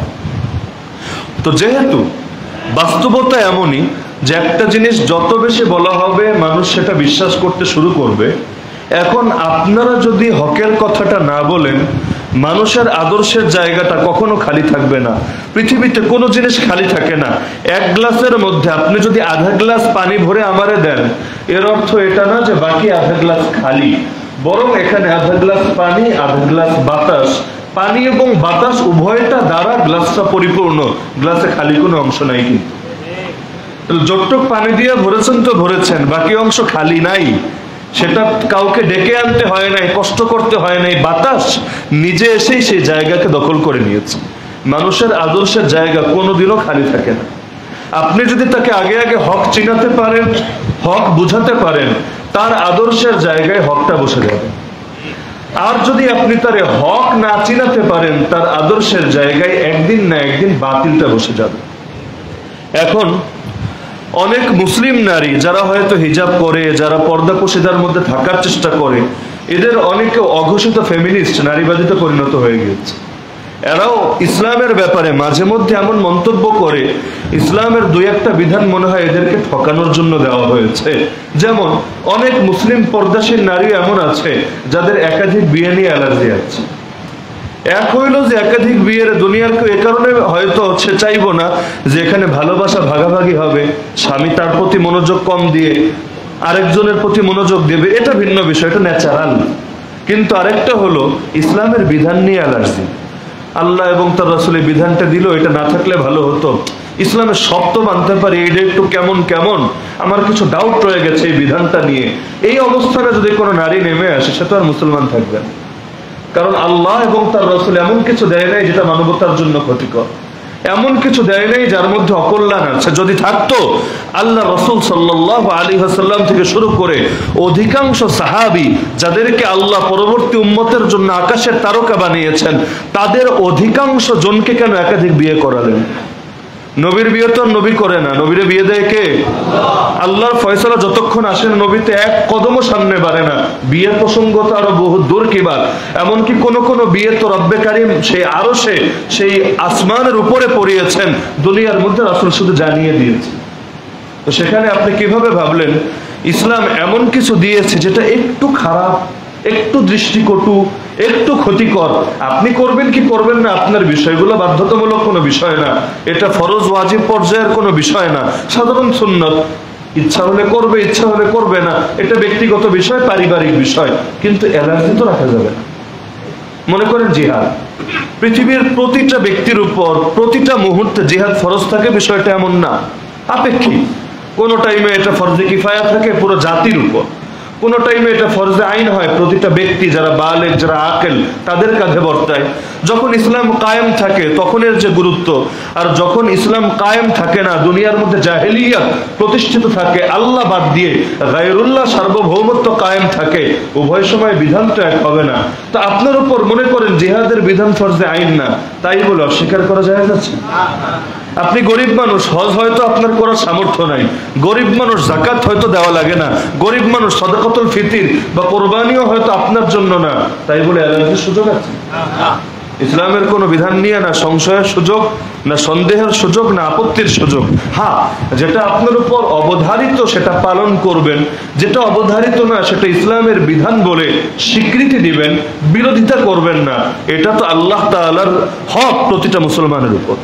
তো যেহেতু বাস্তবতা এমনই যে একটা জিনিস যত বেশি বলা হবে মানুষ সেটা বিশ্বাস করতে শুরু করবে, এখন আপনারা যদি হকের কথাটা না বলেন, মানুষের আদর্শের জায়গাটা কখনো খালি থাকবে না। পৃথিবীতে কোনো জিনিস খালি থাকে না। এক গ্লাসের মধ্যে আপনি যদি আধা গ্লাস পানি ভরে আমারে দেন, এর অর্থ এটা না যে বাকি আধা গ্লাস খালি, বরং এখানে আধা গ্লাস পানি, আধা গ্লাস বাতাস, পানি এবং বাতাস উভয়টা দ্বারা গ্লাসটা পরিপূর্ণ, গ্লাসে খালি কোনো অংশ নাই। কিন্তু যতটুক পানি দিয়ে ভরেছেন তো ভরেছেন, বাকি অংশ খালি নাই। সেটা কাউকে ডেকে আনতে হয় নাই, কষ্ট করতে হয় নাই, বাতাস নিজে এসেই সেই জায়গাকে দখল করে নিয়েছে। মানুষের আদর্শের জায়গা কোনোদিনও খালি থাকে না। আপনি যদি তাকে আগে আগে হক চিনাতে পারেন, হক বুঝাতে পারেন, তার আদর্শের জায়গায় হকটা বসে যাবে। আর যদি আপনি তার হক না চিনাতে পারেন, তার আদর্শের জায়গায় একদিন না একদিন বাতিলটা বসে যাবে। এখন অনেক মুসলিম নারী যারা হয়তো হিজাব করে, যারা পর্দা পশিদার মধ্যে থাকার চেষ্টা করে, এদের অনেকে অঘোষিত ফেমিনিস্ট, নারীবাদীতে পরিণত হয়ে গিয়েছে। এরাও ইসলামের ব্যাপারে মাঝে মধ্যে এমন মন্তব্য করে, ইসলামের দুই একটা বিধান মনে হয় এদেরকে ঠকানোর জন্য দেওয়া হয়েছে। যেমন অনেক মুসলিম পর্দাশীল নারী এমন আছে যাদের একাধিক বিয়ে নিয়ে অ্যালার্জি আছে। এক হইল যে একাধিক বিয়ের দুনিয়ার কেউ এ কারণে হয়তো সে চাইবো না যে এখানে ভালোবাসা ভাগাভাগি হবে, স্বামী তার প্রতি মনোযোগ কম দিয়ে আরেকজনের প্রতি মনোযোগ দেবে, এটা ভিন্ন বিষয়, এটা ন্যাচারাল। কিন্তু আরেকটা হলো ইসলামের বিধান নিয়ে অ্যালার্জি। আল্লাহ এবং তার রাসূলের বিধানটা দিল, এটা না থাকলে ভালো হতো, ইসলামের সব তো মানতে পারি, এটা একটু কেমন কেমন, আমার কিছু ডাউট রয়ে গেছে এই বিধানটা নিয়ে। এই অবস্থানে যদি কোনো নারী নেমে আসে, সে তো আর মুসলমান থাকবে না। কারণ আল্লাহ এবং তার রাসূল এমন কিছু দেয় নাই যেটা মানবতার জন্য ক্ষতিকর, এমন কিছু দেয় নাই যার মধ্যে অকল্যাণ আছে। যদি থাকতো, আল্লাহ রাসূল সাল্লাল্লাহু আলাইহি ওয়াসাল্লাম থেকে শুরু করে অধিকাংশ সাহাবী যাদেরকে আল্লাহ পরবর্তী উম্মতের জন্য আকাশের তারকা বানিয়েছেন, তাদের অধিকাংশ জনকে কেন একাধিক বিয়ে করালেন? নবীর বিয়ে তো নবী করে না, নবীর বিয়ে দেয় কে? আল্লাহর ফয়সালা যতক্ষণ আসেন, নবীতে এক কদমও সামনে বাড়ে না। বিয়ের প্রসঙ্গ তো আরো বহু দূর কিবার, এমনকি কোন কোন বিয়ে তো রব্বে কারিম সেই আরো সে সেই আসমানের উপরে পড়িয়েছেন, দুনিয়ার মধ্যে রাসূল শুধু জানিয়ে দিয়েছে। তো সেখানে আপনি কিভাবে ভাবলেন ইসলাম এমন কিছু দিয়েছে যেটা একটু খারাপ, একটু দৃষ্টিকটু, একটু ক্ষতিকর, আপনি করবেন কি করবেন না আপনার বিষয়গুলো বাধ্যতামূলক কোনো বিষয় না, এটা ফরজ ওয়াজিব পর্যায়ের কোনো বিষয় না, সাধারণ সুন্নত, ইচ্ছা হলে করবে, ইচ্ছা হলে করবে না, এটা ব্যক্তিগত বিষয়, পারিবারিক বিষয়। কিন্তু অ্যালার্জি তো রাখা যাবে না। মনে করেন জিহাদ, পৃথিবীর প্রতিটা ব্যক্তির উপর প্রতিটা মুহূর্তে জিহাদ ফরজ থাকে, বিষয়টা এমন না, আপেক্ষিক। কোনো টাইমে এটা ফরজে কিফায়া থাকে পুরো জাতির উপর, কোনো টাইমে এটা ফরজে আইন হয়, প্রতিটা ব্যক্তি যারা বালেগ, যারা আকেল, তাদের কাঁধে বর্তায়। যখন ইসলাম কায়েম থাকে তখন এর যে গুরুত্ব, আর যখন ইসলাম কায়েম থাকে না, দুনিয়ার মধ্যে জাহেলিয়াত প্রতিষ্ঠিত থাকে, আল্লাহ বাদ দিয়ে গায়রুল্লাহ সার্বভৌমত্ব কায়েম থাকে, উভয় সময় বিধান তো এক হবে না। তো আপনার উপর মনে করেন জিহাদের বিধান ফরজে আইন না, তাই বলে অস্বীকার করা যায় যাচ্ছে? আপনি গরিব মানুষ, হজ হয়তো আপনার করার সামর্থ্য নাই, গরিব মানুষ যাকাত হয়তো দেওয়া লাগে না, গরিব মানুষ সাদাকাতুল ফিতির বা কোরবানিও হয়তো আপনার জন্য না, তাই বলে অ্যালার্জির সুযোগ আছে? ইসলামের কোনো বিধান নিয়ে না সংশয়ের সুযোগ, না সন্দেহের সুযোগ, না আপত্তির সুযোগ। হ্যাঁ, যেটা আপনার উপর অবধারিত সেটা পালন করবেন, যেটা অবধারিত না সেটা ইসলামের বিধান বলে স্বীকৃতি দিবেন, বিরোধিতা করবেন না। এটা তো আল্লাহ তাআলার হক প্রতিটা মুসলমানের উপর।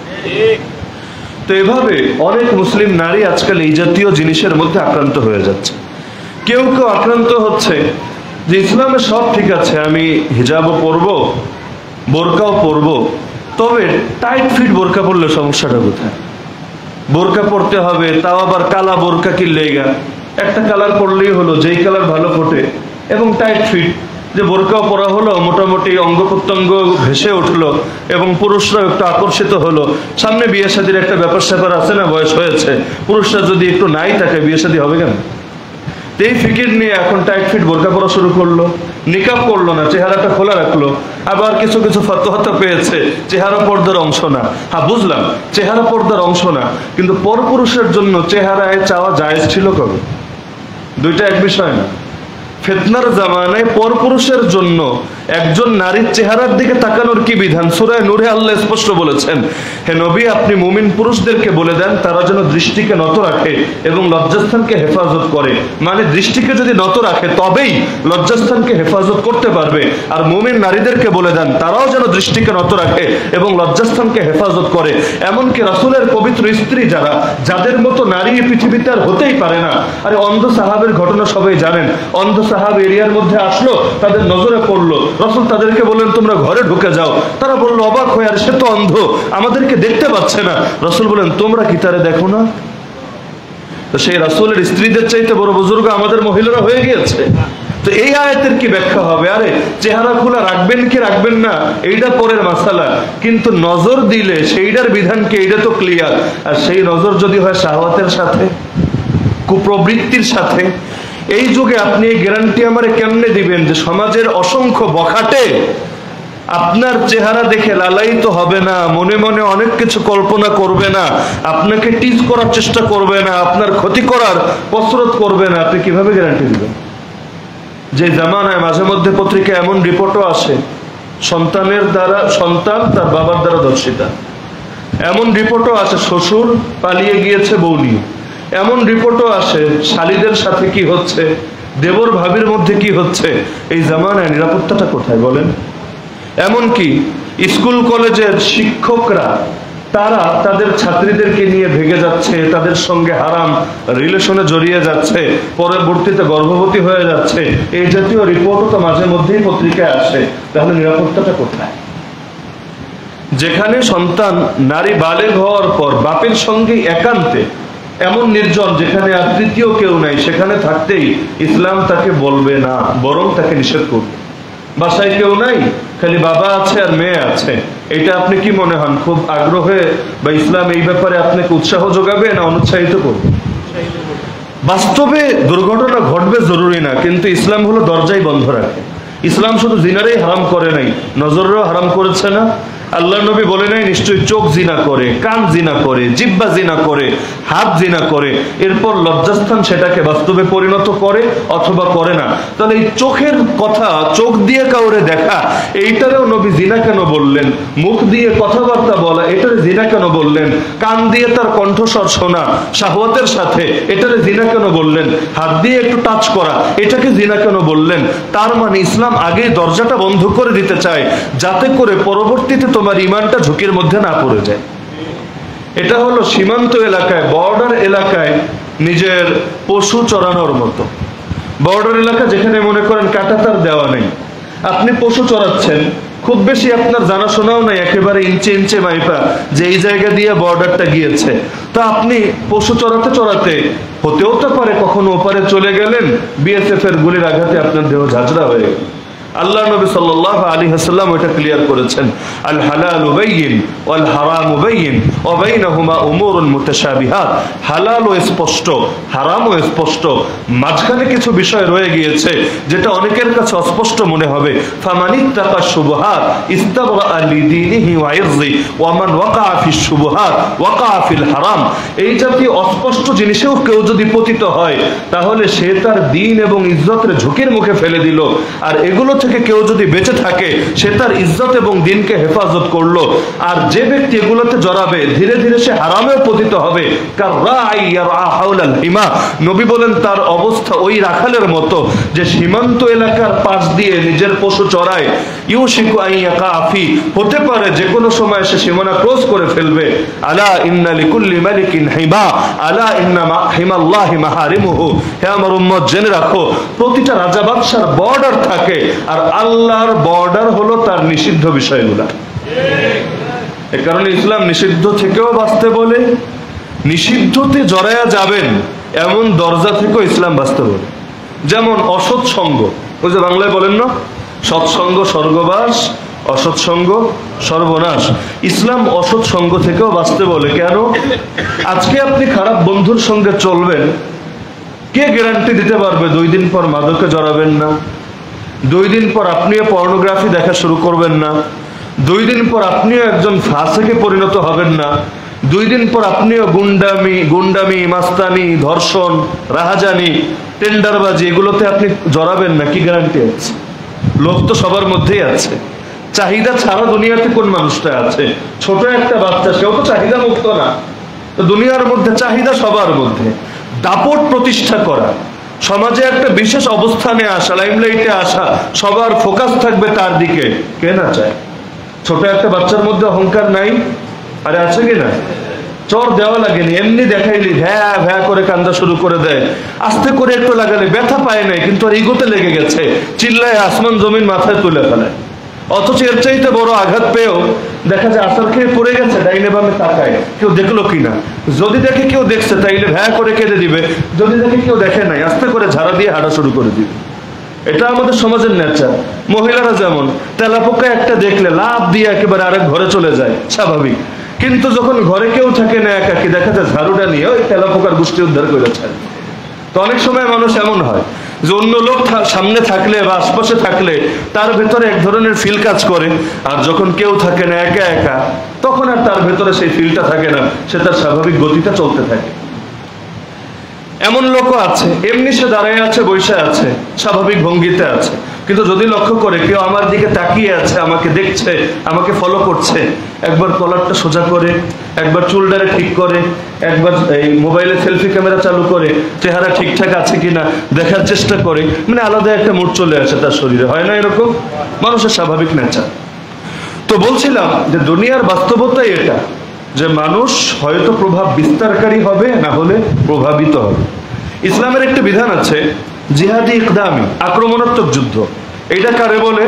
তো এভাবে অনেক মুসলিম নারী আজকাল এই জাতীয় জিনিসের মধ্যে আক্রান্ত হয়ে যাচ্ছে। কেউ কেউ আক্রান্ত হচ্ছে যে ইসলামে সব ঠিক আছে, আমি হিজাবও পরবো, বোরকাও পরবো, তবে টাইট ফিট বোরকা পরলে সমস্যাটা কোথায়? বোরকা পরতে হবে, তাও আবার কালা বোরকা কি লেগা, একটা কালার পরলেই হলো, যেই কালার ভালো ফোটে, এবং টাইট ফিট, যে বোরকাও পরা হলো, মোটামুটি অঙ্গ প্রত্যঙ্গ ভেসে উঠলো, এবং পুরুষরা একটু আকর্ষিত হলো। সামনে বিয়ে শাদীর একটা ব্যাপার স্যাপার আছে না, বয়স হয়েছে, পুরুষরা যদি একটু নাই থাকে বিয়ে শাদী হবে কেন? এই ফিকির নিয়ে এখন টাইট ফিট বোরকা পরা শুরু করলো, নিকাব করলো না, চেহারাটা খোলা রাখলো। আবার কিছু কিছু ফতোয়া পেয়েছে চেহারা পর্দার অংশ না। হ্যাঁ, বুঝলাম চেহারা পর্দার অংশ না, কিন্তু পরপুরুষের জন্য চেহারায় চাওয়া জায়েজ ছিল কবে? দুইটা এক বিষয় না। ফিতনার জামানায় পরপুরুষের জন্য একজন নারীর চেহারার দিকে তাকানোর কি বিধান? সূরা নূরে আল্লাহ স্পষ্ট বলেছেন, হে নবী, আপনি মুমিন পুরুষদেরকে বলে দেন তারা যেন দৃষ্টিকে নত রাখে এবং লজ্জাস্থানকে হেফাজত করে। মানে দৃষ্টিকে যদি নত রাখে তবেই লজ্জাস্থানকে হেফাজত করতে পারবে। আর মুমিন নারীদেরকে বলে দেন তারাও যেন দৃষ্টিকে নত রাখে এবং লজ্জাস্থানকে হেফাজত করে। এমনকি রাসূলের পবিত্র স্ত্রী যারা, যাদের মতো নারী পৃথিবীতে আর হতেই পারে না। আরে অন্ধ সাহাবের ঘটনা সবাই জানেন। অন্ধ সাহাব এরিয়ার মধ্যে আসলো, তাদের নজরে পড়লো, রাসূল তাদেরকে বললেন তোমরা ঘরে ঢুকে যাও। তারা বললো অবাক হয়ে, আর সে তো অন্ধ, আমাদেরকে দেখতে পাচ্ছে না। রাসূল বলেন তোমরা কি তারে দেখো না? তো সেই রাসূলের স্ত্রীদের চাইতে বড় বুজুর্গ আমাদের মহিলারা হয়ে গিয়েছে। তো এই আয়াতের কি ব্যাখ্যা হবে? আরে চেহারা খোলা রাখবেন কি রাখবেন না এইটা পরের মাসালা, কিন্তু নজর দিলে সেইটার বিধান কি এইটা তো ক্লিয়ার। আর সেই নজর যদি হয় শাহওয়াতের সাথে, কুপ্রবৃত্তির সাথে, এই যুগে আপনি এই গ্যারান্টি আমারে কেমনে দিবেন যে সমাজের অসংখ্য বখাটে আপনার চেহারা দেখে লালায়িত হবে না, মনে মনে অনেক কিছু কল্পনা করবে না, আপনাকে টিজ করার চেষ্টা করবে না, আপনার ক্ষতি করার কসরত করবে না? আপনি কিভাবে গ্যারান্টি দিবেন? যে জামানায় মাঝে মধ্যে পত্রিকায় এমন রিপোর্টও আসে সন্তানের দ্বারা সন্তান তার বাবার দ্বারা ধর্ষিতা, এমন রিপোর্টও আসে শ্বশুর পালিয়ে গিয়েছে বউ নিয়ে, এমন রিপোর্টও আসে শালীদের সাথে কি হচ্ছে, দেবর ভাবির মধ্যে কি হচ্ছে। এই জামানায় নিরাপত্তাটা কোথায় বলেন? এমনকি স্কুল কলেজের শিক্ষকরা তারা তাদের ছাত্রীদেরকে নিয়ে ভেগে যাচ্ছে, তাদের সঙ্গে হারাম রিলেশনে জড়িয়ে যাচ্ছে, পরবর্তীতে গর্ভবতী হয়ে যাচ্ছে, এই জাতীয় রিপোর্টও তো মাঝে মধ্যেই পত্রিকায় আসে। তাহলে নিরাপত্তাটা কোথায়? যেখানে সন্তান নারী বালেগ হওয়ার পর বাপের সঙ্গে একান্তে এমন নির্জন, যেখানে আর তৃতীয় কেউ নাই, সেখানে থাকতেই ইসলাম তাকে বলবে না, বরং তাকে নিষেধ করবে। বাসায় কেউ নাই, খালি বাবা আছে আর মেয়ে আছে, এটা আপনি কি মনে হন খুব আগ্রহে বা ইসলাম এই ব্যাপারে আপনাকে উৎসাহ যোগাবে না অনুৎসাহিত করবে? বাস্তবে দুর্ঘটনা ঘটবে জরুরি না, কিন্তু ইসলাম হলো দরজাই বন্ধ রাখে। ইসলাম শুধু জিনারেই হারাম করে নাই, নজরেও হারাম করেছে না? আল্লাহ নবী বলে নাই নিশ্চয়ই চোখ জিনা করে, কান জিনা করে, জিহ্বা জিনা করে, হাত জিনা করে, এরপর লজ্জাস্থান সেটাকে বাস্তবে পরিণত করে অথবা করে না। তাহলে এই চোখের কথা, চোখ দিয়ে কাউরে দেখা, এইটারেও নবী জিনা কেন বললেন? মুখ দিয়ে কথাবার্তা বলা, এটারে জিনা কেন বললেন? কান দিয়ে তার কণ্ঠস্বর শোনা শাহওয়াতের সাথে, এটারে জিনা কেন বললেন? হাত দিয়ে একটু টাচ করা, এটাকে জিনা কেন বললেন? তার মানে ইসলাম আগে দরজাটা বন্ধ করে দিতে চায়, যাতে করে পরবর্তীতে তোমার ইমানটা ঝুঁকির মধ্যে না পড়ে যায়। এটা হলো সীমান্ত এলাকায়, বর্ডার এলাকায় নিজের পশু চড়ানোর মতো। বর্ডার এলাকা যেখানে মনে করেন কাঁটাতার দেওয়া নেই, আপনি পশু চড়াচ্ছেন, খুব বেশি আপনার জানাশোনাও নাই একেবারে ইঞ্চে ইঞ্চে মাইপা যে এই জায়গা দিয়ে বর্ডারটা গিয়েছে, তো আপনি পশু চড়াতে চড়াতে হতেও তো পারে কখনো ওপারে চলে গেলেন, বিএসএফ এর গুলির আঘাতে আপনার দেহ ঝাঁঝরা হয়ে গেল। আল্লাহ নবী সাল্লাল্লাহু আলাইহি ওয়াসাল্লাম এটা ক্লিয়ার করেছেন, আল হালালু বাইয়িন ওয়াল হারামু বাইয়িন ওয়া বাইনাহুমা উমুরুন মুতাশাবিহাত। হালালও স্পষ্ট, হারামও স্পষ্ট, মাঝখানে কিছু বিষয় রয়ে গিয়েছে যেটা অনেকের কাছে অস্পষ্ট মনে হবে। ফামানিত্তাকা শুবহাত ইস্তাবরা লিদীনিহি ওয়া ইরজি ওয়া মান ওয়াকা ফিশ শুবহাত ওয়াকা ফিল হারাম। এই জাতীয় অস্পষ্ট জিনিসেও কেউ যদি পতিত হয়, তাহলে সে তার দ্বীন এবং ইজ্জতের ঝুঁকির মুখে ফেলে দিল। আর এগুলো থেকে কেউ যদি বেঁচে থাকে, সে তার ইজ্জত এবং দ্বীনকে হেফাজত করলো। আর যে ব্যক্তি এগুলোতে জড়াবে, ধীরে ধীরে সে হারামেও পতিত হবে। কাররাই ইয়ারআ হাওলাল হিমা, নবী বলেন তার অবস্থা ওই রাখালের মতো যে সীমান্ত এলাকার পাশ দিয়ে নিজের পশু চড়ায়। ইউশিকু আন ইয়াকা ফি, হতে পারে যে কোনো সময় সে সীমানা ক্রস করে ফেলবে। আলা ইন্না লিকুল্লি মালিকিন হিমা, আলা ইন্না হিমাল্লাহি মাহারিমুহু। হে আমার উম্মত, জেনে রাখো প্রতিটা রাজা বাদশার বর্ডার থাকে, আর আল্লাহর বর্ডার হলো তার নিষিদ্ধ বিষয়গুলা। এ কারণে ইসলাম নিষিদ্ধ থেকেও বাঁচতে বলে, নিষিদ্ধতে জড়ায়া যাবেন এমন দরজা থেকেও ইসলাম বাঁচতে বলে। যেমন অসৎ সঙ্গ, ওই যে বাংলায় বলেন না, সৎসঙ্গ স্বর্গবাস, অসৎ সঙ্গ সর্বনাশ। ইসলাম অসৎ সঙ্গ থেকেও বাঁচতে বলে। কেন? আজকে আপনি খারাপ বন্ধুর সঙ্গে চলবেন, কে গ্যারান্টি দিতে পারবে দুই দিন পর মাদকে জড়াবেন না? দুই দিন পর আপনিও পর্নোগ্রাফি দেখা শুরু করবেন না? দুই দিন পর আপনিও একজন ফাসিকে পরিণত হবেন না? দুই দিন পর আপনিও গুন্ডামি গুন্ডামি মাস্তানি, ধর্ষণ, রাহাজানি, টেন্ডারবাজি, এগুলোতে আপনি জড়াবেন না? কি গ্যারান্টি আছে? লোভ তো সবার মধ্যেই আছে। চাহিদা ছাড়া দুনিয়াতে কোন মানুষটা আছে? ছোট একটা বাচ্চা, সেও তো চাহিদা মুক্ত না। তো দুনিয়ার মধ্যে চাহিদা সবার মধ্যে। দাপট প্রতিষ্ঠা করা, সমাজে একটা বিশেষ অবস্থানে আসা, লাইমলাইটে আসা, সবার ফোকাস থাকবে তার দিকে, কে না চায়? ছোট একটা বাচ্চার মধ্যে অহংকার নাই? আরে আছে কি না? চর দেওয়া লাগেনি, এমনি দেখাইলি ভ্যা ভ্যা করে কান্দা শুরু করে দেয়, আস্তে করে একটু লাগালে ব্যথা পায় নাই, কিন্তু আর ইগোতে লেগে গেছে, চিল্লায় আসমান জমিন মাথায় তুলে ফেলে। অথচ এর চাইতে বড় আঘাত পেয়েও দেখা যায় আসার খেয়ে পড়ে গেছে, ডাইনে বামে তাকায় কেউ দেখলো কিনা। যদি দেখে কেউ দেখছে তাইলে ভ্যা করে কেঁদে দিবে, যদি দেখে কেউ দেখে নাই আস্তে করে ঝাড়া দিয়ে হাঁটা শুরু করে দিবে। এটা আমাদের সমাজের নেচার। মহিলারা যেমন তেলাপোকা একটা দেখলে লাভ দিয়ে একেবারে আরেক ঘরে চলে যায়, স্বাভাবিক। কিন্তু যখন ঘরে কেউ থাকে না, একাকি, দেখা যায় ঝাড়ুটা নিয়ে ওই তেলাপোকার গোষ্ঠী উদ্ধার করে ছাড়ে। তো অনেক সময় মানুষ এমন হয় যে অন্য লোক সামনে থাকলে বা আশপাশে থাকলে তার ভেতরে এক ধরনের ফিল কাজ করে, আর যখন কেউ থাকে না, একা একা, তখন আর তার ভেতরে সেই ফিলটা থাকে না, সে তার স্বাভাবিক গতিটা চলতে থাকে। এমন লোকও আছে, এমনি সে দাঁড়ায় আছে, বসে আছে, স্বাভাবিক ভঙ্গিতে আছে, কিন্তু যদি লক্ষ্য করে কেউ আমার দিকে তাকিয়ে আছে, আমাকে দেখছে, আমাকে ফলো করছে, একবার কলারটা সোজা করে, একবার চুলটারে ঠিক করে, একবার এই মোবাইলে সেলফি ক্যামেরা চালু করে চেহারা ঠিকঠাক আছে কিনা দেখার চেষ্টা করে, মানে আলাদা একটা মুড চলে আসে তার শরীরে, হয় না এরকম? মানুষের স্বাভাবিক নেচার। তো বলছিলাম যে দুনিয়ার বাস্তবতাই এটা, যে মানুষ হয়তো প্রভাব বিস্তারকারী হবে, না হলে প্রভাবিত হবে। ইসলামের একটা বিধান আছে, জিহাদি ইকদামি, আক্রমণাত্মক যুদ্ধ। এটা কারে বলে?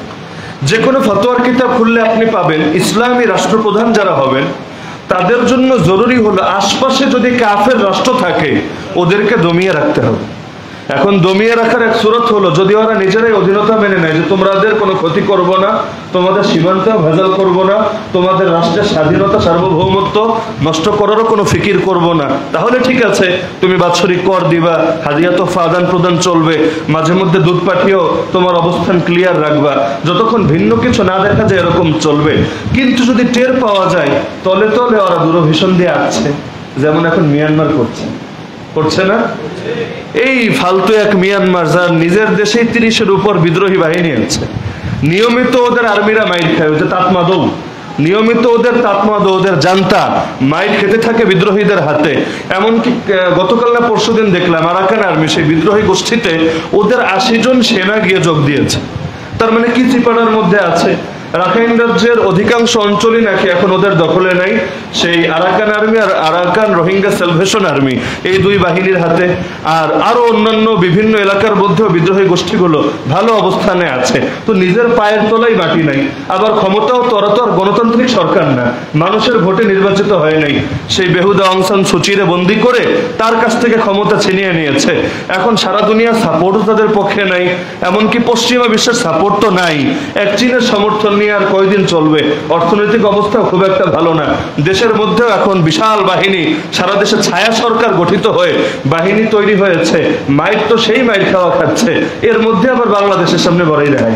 যে কোনো ফতোয়ার কিতাব খুললে আপনি পাবেন ইসলামী রাষ্ট্রপ্রধান যারা হবেন তাদের জন্য জরুরি হলো আশপাশে যদি কাফের রাষ্ট্র থাকে ওদেরকে দমিয়ে রাখতে হবে। এখন দমিয়ে রাখার এক সুরত হলো যদি ওরা নিজেরাই অধীনতা মেনে নেয় যে তোমাদের কোনো ক্ষতি করব না, তোমাদের সীমান্ত ভেজাল করব না, তোমাদের রাষ্ট্রের স্বাধীনতা সার্বভৌমত্ব নষ্ট করারও কোনো ফিকির করব না, তাহলে ঠিক আছে, তুমি বাৎসরিক কর দিবা, হাদিয়া তোফা আদান প্রদান চলবে, মাঝে মধ্যে দুধ পাঠিয়েও তোমার অবস্থান ক্লিয়ার রাখবা, যতক্ষণ ভিন্ন কিছু না দেখা যায় এরকম চলবে। কিন্তু যদি টের পাওয়া যায় তলে তলে ওরা দূরভীষণ দিয়ে আসছে, যেমন এখন মিয়ানমার করছে, করছে না? এই ফালতু এক মিয়ানমার যার নিজের দেশেই তিরিশের উপর বিদ্রোহী বাহিনী আছে, নিয়মিত ওদের আর্মিরা মাইর খায়, ওদের তাতমাদৌ, নিয়মিত ওদের তাতমাদৌ, ওদের জান্তা মাইর খেতে থাকে বিদ্রোহীদের হাতে। এমনকি গতকাল না পরশু দিন দেখলাম আরাকান আর্মি সেই বিদ্রোহী গোষ্ঠীতে ওদের আশি জন সেনা গিয়ে যোগ দিয়েছে। তার মানে কি চিপাড়ার মধ্যে আছে? রাখাইন রাজ্যের অধিকাংশ অঞ্চলই নাকি এখন ওদের দখলে নাই, সেই আরাকান আর্মি আর আরাকান রোহিঙ্গা সেলভেশন আর্মি, এই দুই বাহিনীর হাতে। আর আরো অন্যান্য বিভিন্ন এলাকার মধ্যেও বিদ্রোহী গোষ্ঠীগুলো ভালো অবস্থানে আছে। তো নিজের পায়ের তলায় মাটি নাই, আবার ক্ষমতাও তোরা তো আর গণতান্ত্রিক সরকার না, মানুষের ভোটে নির্বাচিত হয় নাই, সেই বেহুদা অং সান সুচিরে বন্দি করে তার কাছ থেকে ক্ষমতা ছিনিয়ে নিয়েছে। এখন সারা দুনিয়া সাপোর্টও তাদের পক্ষে নাই, এমনকি পশ্চিমা বিশ্বের সাপোর্ট তো নাই। এক চীনের সমর্থন নিয়ে আর কয়দিন চলবে? অর্থনৈতিক অবস্থা খুব একটা ভালো না, দেশের মধ্যেও এখন বিশাল বাহিনী, সারা দেশে ছায়া সরকার গঠিত হয়ে বাহিনী তৈরি হয়েছে, মাইর তো সেই মাইর খাওয়া খাচ্ছে, এর মধ্যে আবার বাংলাদেশের সামনে বড়াই দেখায়।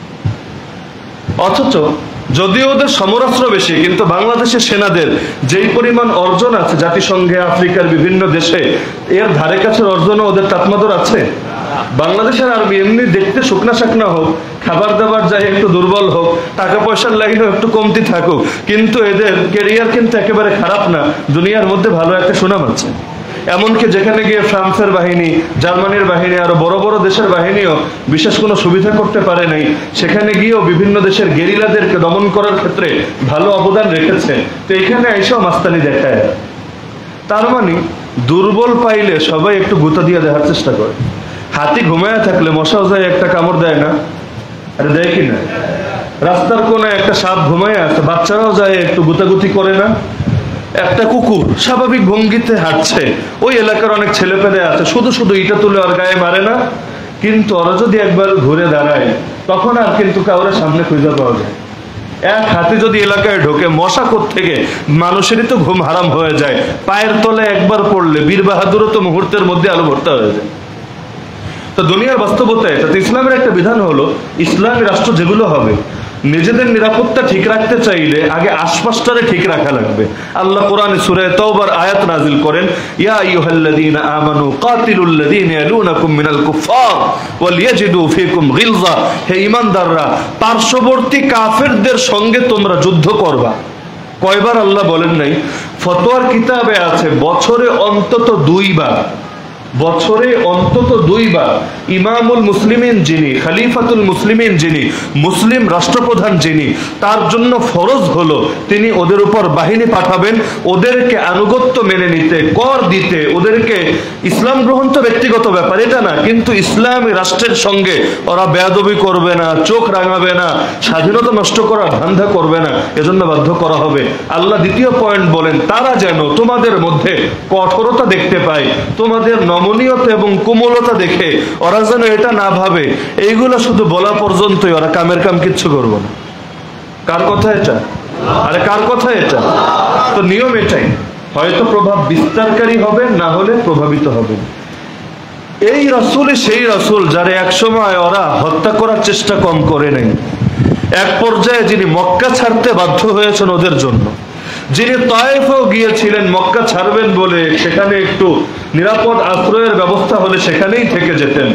অথচ যদিও ওদের সমরাস্ত্র বেশি, কিন্তু বাংলাদেশের সেনাদের যেই পরিমাণ অর্জন আছে জাতিসংঘে, আফ্রিকার বিভিন্ন দেশে, এর ধারে কাছের অর্জনও ওদের তাতমাদর আছে। বাংলাদেশের আর্মি এমনি দেখতে শুকনা শাকনা হোক, খাবার দাবার যাই একটু দুর্বল হোক, টাকা পয়সার লাইনেও একটু কমতি থাকুক, কিন্তু এদের ক্যারিয়ার কিন্তু একেবারে খারাপ না, দুনিয়ার মধ্যে ভালো একটা সুনাম আছে। এমনকি যেখানে গিয়ে ফ্রান্সের বাহিনী, জার্মানির বাহিনী, আরো বড় বড় দেশের বাহিনীও বিশেষ কোনো সুবিধা করতে পারে নাই, সেখানে গিয়েও বিভিন্ন দেশের গেরিলাদেরকে দমন করার ক্ষেত্রে ভালো অবদান রেখেছে। তো এখানে এসেও মাস্তানি দেখায়। তার মানে দুর্বল পাইলে সবাই একটু গুঁতা দিয়ে দেওয়ার চেষ্টা করে। হাতি ঘুমায় থাকলে মশাও যায় একটা কামড় দেয় না? আরে দেয় কি না? রাস্তার কোনায় একটা সাপ ঘুমায় আছে, বাচ্চারাও যায় একটু গুতাগুতি করে না? একটা কুকুর স্বাভাবিক ভঙ্গিতে হাঁটছে, ওই এলাকার অনেক ছেলে পেলে আছে, শুধু শুধু ইটা তুলে আর গায়ে মারে না, কিন্তু ওরা যদি একবার ঘুরে দাঁড়ায় তখন আর কিন্তু কাউরে সামনে খুঁজে পাওয়া যায়। এক হাতি যদি এলাকায় ঢোকে, মশা থেকে মানুষেরই তো ঘুম হারাম হয়ে যায়, পায়ের তলে একবার পড়লে বীর বাহাদুরও তো মুহূর্তের মধ্যে আলো ভর্তা হয়ে যায়। তো দুনিয়ার বাস্তবতায় এটা ইসলামের একটা বিধান হলো, ইসলামী রাষ্ট্র যেগুলো হবে নিজেদের নিরাপত্তা ঠিক রাখতে চাইলে আগে আশপাশটারে ঠিক রাখা লাগবে। আল্লাহ কোরআনে সূরা তাওবার আয়াত নাযিল করেন, ইয়া আইয়ুহাল্লাযীনা আমানু কাতিলুল্লাযীনা ইয়ালুনাকুম মিনাল কুফফার ওয়ালিয়াজিদু ফীকুম গিলযা, হে ঈমানদাররা পার্শ্ববর্তী কাফেরদের সঙ্গে তোমরা যুদ্ধ করবা। কয়বার আল্লাহ বলেন নাই? ফতোয়ার কিতাবে আছে বছরে অন্তত দুইবার, বছরে অন্তত দুইবার ইমামুল মুসলিমিন যিনি, খলিফাতুল মুসলিমিন যিনি, মুসলিম রাষ্ট্রপ্রধান যিনি, তার জন্য ফরজ হলো তিনি ওদের উপর বাহিনী পাঠাবেন, ওদেরকে আনুগত্য মেনে নিতে, কর দিতে, ওদেরকে ইসলাম গ্রহণ তো ব্যক্তিগত ব্যাপার এটা না, কিন্তু ইসলামী রাষ্ট্রের সঙ্গে ওরা বেয়াদবি করবে না, চোখ রাঙাবে না, স্বাধীনতা নষ্ট করার ধান্দা করবে না, এজন্য বাধ্য করা হবে। আল্লাহ দ্বিতীয় পয়েন্ট বলেন, তারা যেন তোমাদের মধ্যে কঠোরতা দেখতে পায়, তোমাদের নমনীয়তা এবং কোমলতা দেখে ওরা যেন এটা না ভাবে এইগুলো শুধু বলা পর্যন্তই, ওরা কামের কাম কিচ্ছু করবো না। কার কথা এটা? আরে কার কথা এটা? তো নিয়ম এটাই, হয়তো প্রভাব বিস্তারকারী হবে, না হলে প্রভাবিত হবে। এই রাসূলই সেই রাসূল যারা এক সময় ওরা হত্যা করার চেষ্টা কম করে নাই, এক পর্যায়ে যিনি মক্কা ছাড়তে বাধ্য হয়েছেন ওদের জন্য, যিনি তায়েফেও গিয়েছিলেন মক্কা ছাড়বেন বলে, সেখানে একটু নিরাপদ আশ্রয়ের ব্যবস্থা হলে সেখানেই থেকে যেতেন।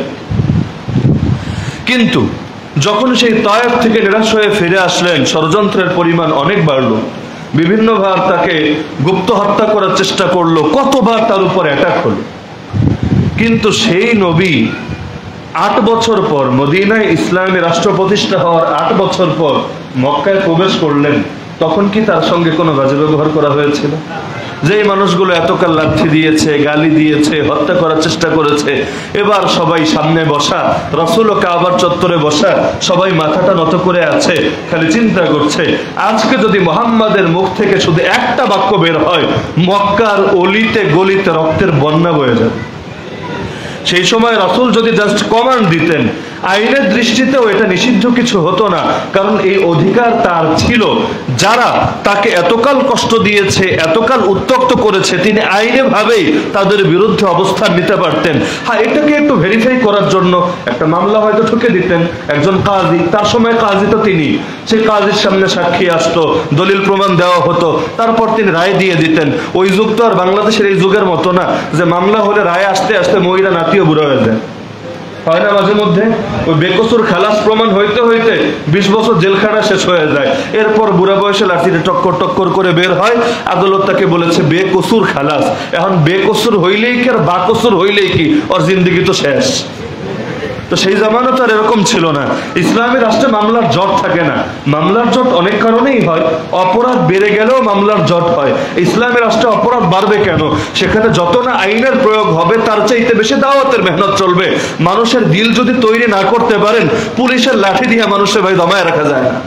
কিন্তু যখন সেই তায়েফ থেকে নিরাশ হয়ে ফিরে আসলেন, ষড়যন্ত্রের পরিমাণ অনেক বাড়ল, বিভিন্নবার তাকে গুপ্ত হত্যা করার চেষ্টা করলো, কতবার তার উপর অ্যাটাক হলো। কিন্তু সেই নবী আট বছর পর, মদিনায় ইসলামী রাষ্ট্র প্রতিষ্ঠা হওয়ার আট বছর পর মক্কায় প্রবেশ করলেন। তখন কি তার সঙ্গে কোনো বাজে ব্যবহার করা হয়েছিল? যেই মানুষগুলো এতকাল লাঠি দিয়েছে, গালি দিয়েছে, হত্যা করার চেষ্টা করেছে, এবার সবাই সামনে বসা, রাসূল ও কাবার চত্বরে বসা, সবাই মাথাটা নত করে আছে, খালি চিন্তা করছে আজকে যদি মুহাম্মাদের মুখ থেকে শুধু একটা বাক্য বের হয়, মক্কার অলিতে গলিতে রক্তের বন্যা বয়ে যাবে। সেই সময় রাসূল যদি জাস্ট কমান্ড দিতেন, আইনের দৃষ্টিতেও এটা নিষিদ্ধ কিছু হতো না, কারণ এই অধিকার তার ছিল। যারা তাকে এতকাল কষ্ট দিয়েছে, এতকাল উত্ত্যক্ত করেছে, তিনি আইনে ভাবেই তাদের বিরুদ্ধে অবস্থান নিতে পারতেন। হ্যাঁ, এটাকে একটু ভেরিফাই করার জন্য একটা মামলা হয়তো ঠুকে দিতেন একজন কাজী, তার সময় কাজী তো তিনি, সেই কাজীর সামনে সাক্ষী আসতো, দলিল প্রমাণ দেওয়া হতো, তারপর তিনি রায় দিয়ে দিতেন। ওই যুগ তো আর বাংলাদেশের এই যুগের মতো না যে মামলা হলে রায় আসতে আসতে মহিলা নাতিও বুড়া হয়ে যায়, হয় না মাঝে মধ্যে? ওই বেকসুর খালাস প্রমাণ হইতে হইতে বিশ বছর জেলখানা শেষ হয়ে যায়, এরপর বুড়া বয়সে লাঠিতে টক্কর টক্কর করে বের হয়, আদালত তাকে বলেছে বেকসুর খালাস। এখন বেকসুর হইলেই কি আর বাকসুর হইলেই কি, ওর জিন্দগি তো শেষ। তো সেই জামানা তো আর এরকম ছিল না। ইসলামী রাষ্ট্রে মামলার জট থাকে না। মামলার জট অনেক কারণেই হয়, অপরাধ বেড়ে গেলেও মামলার জট হয়। ইসলামী রাষ্ট্রে অপরাধ বাড়বে কেন? সেখানে যত না আইনের প্রয়োগ হবে তার চাইতে বেশি দাওয়াতের মেহনত চলবে। মানুষের দিল যদি তৈরি না করতে পারেন, পুলিশের লাঠি দিয়ে মানুষের ভাই দমায় রাখা যায় না।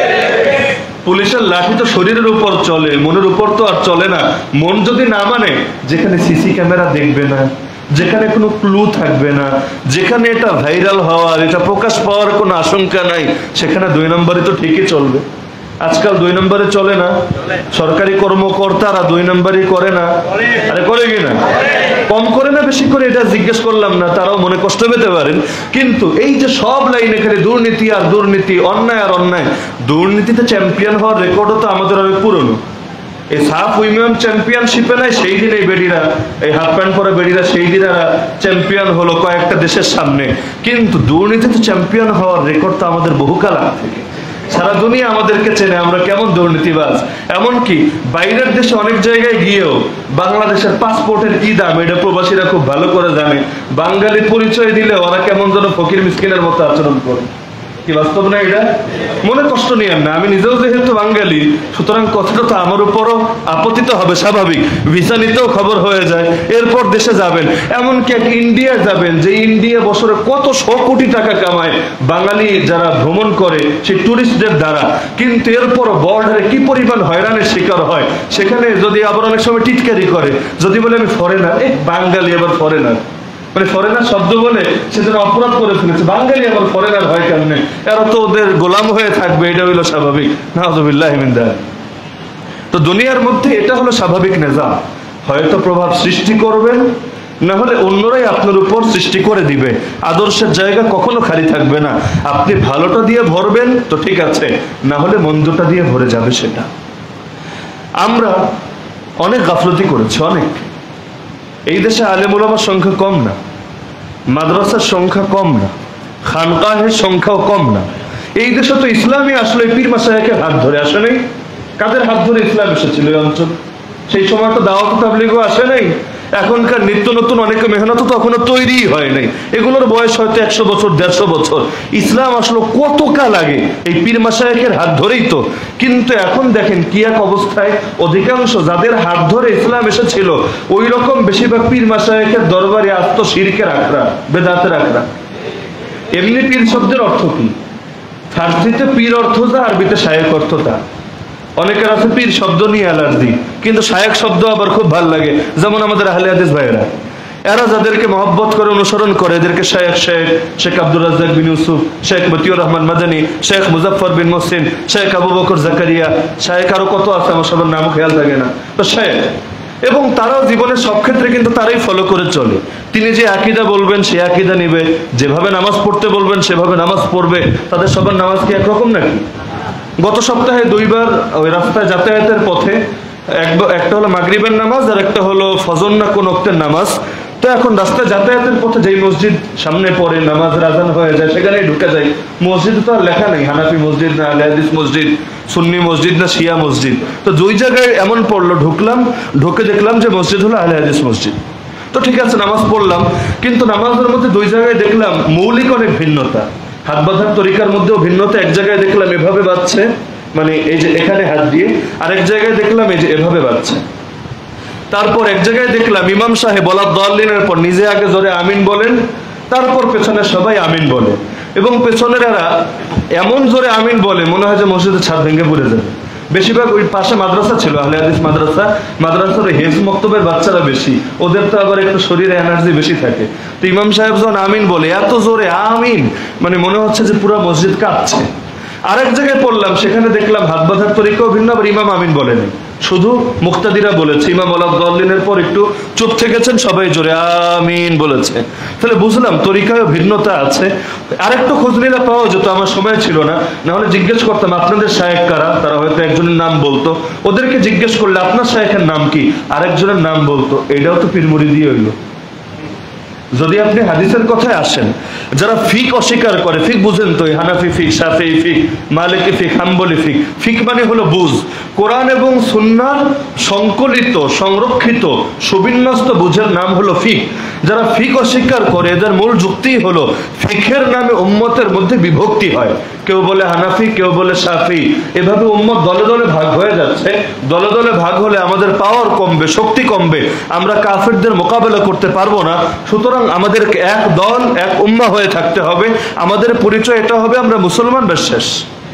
পুলিশের লাঠি তো শরীরের উপর চলে, মনের উপর তো আর চলে না। মন যদি না মানে, যেখানে সিসি ক্যামেরা দেখবে না, যেখানে কোনো ক্লু থাকবে না, যেখানে এটা ভাইরাল হওয়ার, এটা প্রকাশ পাওয়ার কোনো আশঙ্কা নাই, সেখানে দুই নম্বরে তো ঠিকই চলবে। আজকাল দুই নম্বরে চলে না, সরকারি কর্মকর্তারা দুই নম্বরই করে না। আরে করে কিনা? কম করে না বেশি করে এটা জিজ্ঞেস করলাম না, তারাও মনে কষ্ট পেতে পারেন। কিন্তু এই যে সব লাইনে খালি দুর্নীতি আর দুর্নীতি, অন্যায় আর অন্যায়, দুর্নীতিতে চ্যাম্পিয়ন হওয়ার রেকর্ডও তো আমাদের অনেক পুরনো। এই সাফ উইমেন চ্যাম্পিয়নশিপে নাই, সেই দিন এই বেডিরা, এই হাফ প্যান্ট পরা বেডিরা সেই দিন চ্যাম্পিয়ন হলো কয়েকটা দেশের সামনে। কিন্তু দুর্নীতিতে চ্যাম্পিয়ন হওয়ার রেকর্ড তো আমাদের বহুকাল আগে থেকে, সারা দুনিয়া আমাদেরকে চেনে আমরা কেমন দুর্নীতিবাজ। এমনকি বাইরের দেশে অনেক জায়গায় গিয়েও বাংলাদেশের পাসপোর্টের কি দাম এটা প্রবাসীরা খুব ভালো করে জানে। বাঙালি পরিচয় দিলে ওরা কেমন যেন ফকির মিসকিনের মতো আচরণ করে। কি বাস্তব না এটা? মনে কষ্ট নিয়েন না, আমি নিজেও যেহেতু বাঙালি, সুতরাং কথাটা তো আমার উপরও আপত্তিত হবে, স্বাভাবিক। ভিসা নিতেও খবর হয়ে যায়, এরপর দেশে যাবেন, এমনকি এক ইন্ডিয়া যাবেন, যে ইন্ডিয়া বছরে কত শো কোটি টাকা কামায় বাঙালি যারা ভ্রমণ করে সেই টুরিস্টদের দ্বারা, কিন্তু এরপর বর্ডারে কি পরিমাণ হয়রানির শিকার হয়। সেখানে যদি আবার অনেক সময় টিটকারি করে, যদি বলে আমি ফরেনার, এ বাঙালি আবার ফরেনার, মানে ফরেনার শব্দ বলে সেজন্য অপরাধ করে ফেলেছে। বাঙালি আবার ফরেনার হয় কেমনে? এরা তো ওদের গোলাম হয়ে থাকবে, এটা হইলো স্বাভাবিক। নাউযুবিল্লাহি মিন যালিক। তো দুনিয়ার মধ্যে এটা হলো স্বাভাবিক নিজাম। হয়তো প্রভাব সৃষ্টি করবেন, না হলে অন্যরাই আপনার উপর সৃষ্টি করে দিবে। আদর্শের জায়গা কখনো খালি থাকবে না। আপনি ভালোটা দিয়ে ভরবেন তো ঠিক আছে, না হলে মন্দটা দিয়ে ভরে যাবে সেটা। আমরা অনেক গাফলতি করেছি, অনেক। এই দেশে আলেম ওলামার সংখ্যা কম না, মাদ্রাসার সংখ্যা কম না, খানকাহের সংখ্যাও কম না। এই দেশে তো ইসলামী আসলে পীর মাশায়েখের হাত ধরে আসে নাই। কাদের হাত ধরে ইসলাম এসেছিল এই অঞ্চল? সেই সময় তো দাওয়াত তাবলীগও আসে নাই। এখনকার নিত্য নতুন অনেক মেহনত তো এখনো তৈরি হয় নাই। এগুলোর বয়স হয়তো একশো বছর দেড়শো বছর। ইসলাম আসলো কত কাল আগে, এই পীর মাশায়েখের হাত ধরেই তো। কিন্তু এখন দেখেন কি এক অবস্থায়, অধিকাংশ যাদের হাত ধরে ইসলাম এসেছিল ওই রকম বেশিরভাগ পীর মাশায়েখের দরবারে আত্ম শিরকের আখড়া, বেদাতের আখড়া। এমনি পীর শব্দের অর্থ কি? ফার্সিতে পীর অর্থ যা, আরবিতে শায়েখ অর্থ তা। অনেকের আছে পীর শব্দ নিয়ে অ্যালার্জি, কিন্তু শায়েখ শব্দ আবার খুব ভালো লাগে। যেমন আমাদের আহলে হাদিস ভাইয়েরা, এরা যাদেরকে মহব্বত করে অনুসরণ করে, এদেরকে শেখ শেখ শেখ আব্দুর রাজ্জাক বিন ইউসুফ, শেখ মতিউর রহমান মাদানী, শেখ মুজাফফর বিন মুহসিন, শেখ আবু বকর জাকারিয়া, শেখ আরো কত আছে, আমার সবার নাম খেয়াল থাকে না। তো শেখ এবং তারাও জীবনের সব ক্ষেত্রে কিন্তু তারাই ফলো করে চলে। তিনি যে আকীদা বলবেন সে আকীদা নিবে, যেভাবে নামাজ পড়তে বলবেন সেভাবে নামাজ পড়বে। তাদের সবার নামাজ কি একরকম নাকি? গত সপ্তাহে দুইবার ওই রাস্তায় যাতায়াতের পথে একটা হলো মাগরিবের নামাজ আর একটা হলো ফজর না কোন ওয়াক্তের নামাজ। তো এখন রাস্তায় যাতায়াতের পথে যেই মসজিদ সামনে পড়ে নামাজের আযান হয়ে যায় সেখানেই ঢুকে যায়। মসজিদে তো আর লেখা নেই হানাফি মসজিদ না আহলে হাদিস মসজিদ, সুন্নি মসজিদ না শিয়া মসজিদ। তো দুই জায়গায় এমন পড়লো, ঢুকলাম, ঢুকে দেখলাম যে মসজিদ হলো আহলে হাদিস মসজিদ। তো ঠিক আছে নামাজ পড়লাম, কিন্তু নামাজের মধ্যে দুই জায়গায় দেখলাম মৌলিক অনেক ভিন্নতা। হাত বাঁধার তরিকার মধ্যেও ভিন্নতা। এক জায়গায় দেখলাম এভাবে বাঁধছে, মানে এই যে এখানে হাত দিয়ে, আরেক জায়গায় দেখলাম এই যে এভাবে বাঁধছে। তারপর এক জায়গায় দেখলাম ইমাম সাহেব ওয়ালা দাল্লিনের পর নিজে আগে জোরে আমিন বলেন, তারপর পেছনে সবাই আমিন বলে, এবং পেছনের এরা এমন জোরে আমিন বলে মনে হয় যে মসজিদের ছাদ ভেঙে পড়ে যাবে। বেশিরভাগ ওই পাশে মাদ্রাসা ছিল, আহলে হাদিস মাদ্রাসা, মাদ্রাসার হেফজ মক্তবের বাচ্চারা বেশি, ওদের তো আবার একটু শরীরে এনার্জি বেশি থাকে। তো ইমাম সাহেব যখন আমিন বলে এত জোরে আমিন, মানে মনে হচ্ছে যে পুরো মসজিদ কাঁপছে। আরেক জায়গায় পড়লাম, সেখানে দেখলাম হাত বাঁধার তরিকাও ভিন্ন, আবার ইমাম আমিন বলেনি, শুধু মুক্তাদিরা বলেছে। ইমাম ওয়ালাদ-দাল্লিনের পর একটু চুপ থেকেছেন, সবাই জোরে আমিন বলেছে। তাহলে বুঝলাম তরিকায় ভিন্নতা আছে। আরেকটু খোঁজ নিলে পাওয়া যেত, আমার সময় ছিল না, না হলে জিজ্ঞেস করতাম আপনাদের শায়েখ কারা, তারা হয়তো একজনের নাম বলতো। ওদেরকে জিজ্ঞেস করলে আপনার শায়েখের নাম কি, আরেকজনের নাম বলতো, এটাও তো পীর মুরিদি হইল। যদি আপনি হাদিসের কথায় আসেন, যারা ফিক অস্বীকার করে, ফিক বুঝেন তো, হানাফি ফিক, শাফিঈ ফিক, মালিকি ফিক, হাম্বলি ফিক। ফিক মানে হলো বুঝ, কোরআন এবং সুন্নাহর সংকলিত, সংরক্ষিত, সুবিন্যস্ত বুঝের নাম হলো ফিক। যারা ফিক অস্বীকার করে এদের মূল যুক্তি হলো ফিকের নামে উম্মতের মধ্যে বিভক্তি হয়। কেউ বলে হানাফি, কেউ বলে শাফিঈ, এভাবে উম্মত দলে দলে ভাগ হয়ে যাচ্ছে। দলে দলে ভাগ হলে আমাদের পাওয়ার কমবে, শক্তি কমবে, আমরা কাফেরদের মোকাবেলা করতে পারবো না। সুতরাং আমাদেরকে এক দল, এক উম্মাহ হয়ে থাকতে হবে। আমাদের পরিচয় এটা হবে, আমরা মুসলমান বিশ্বাস।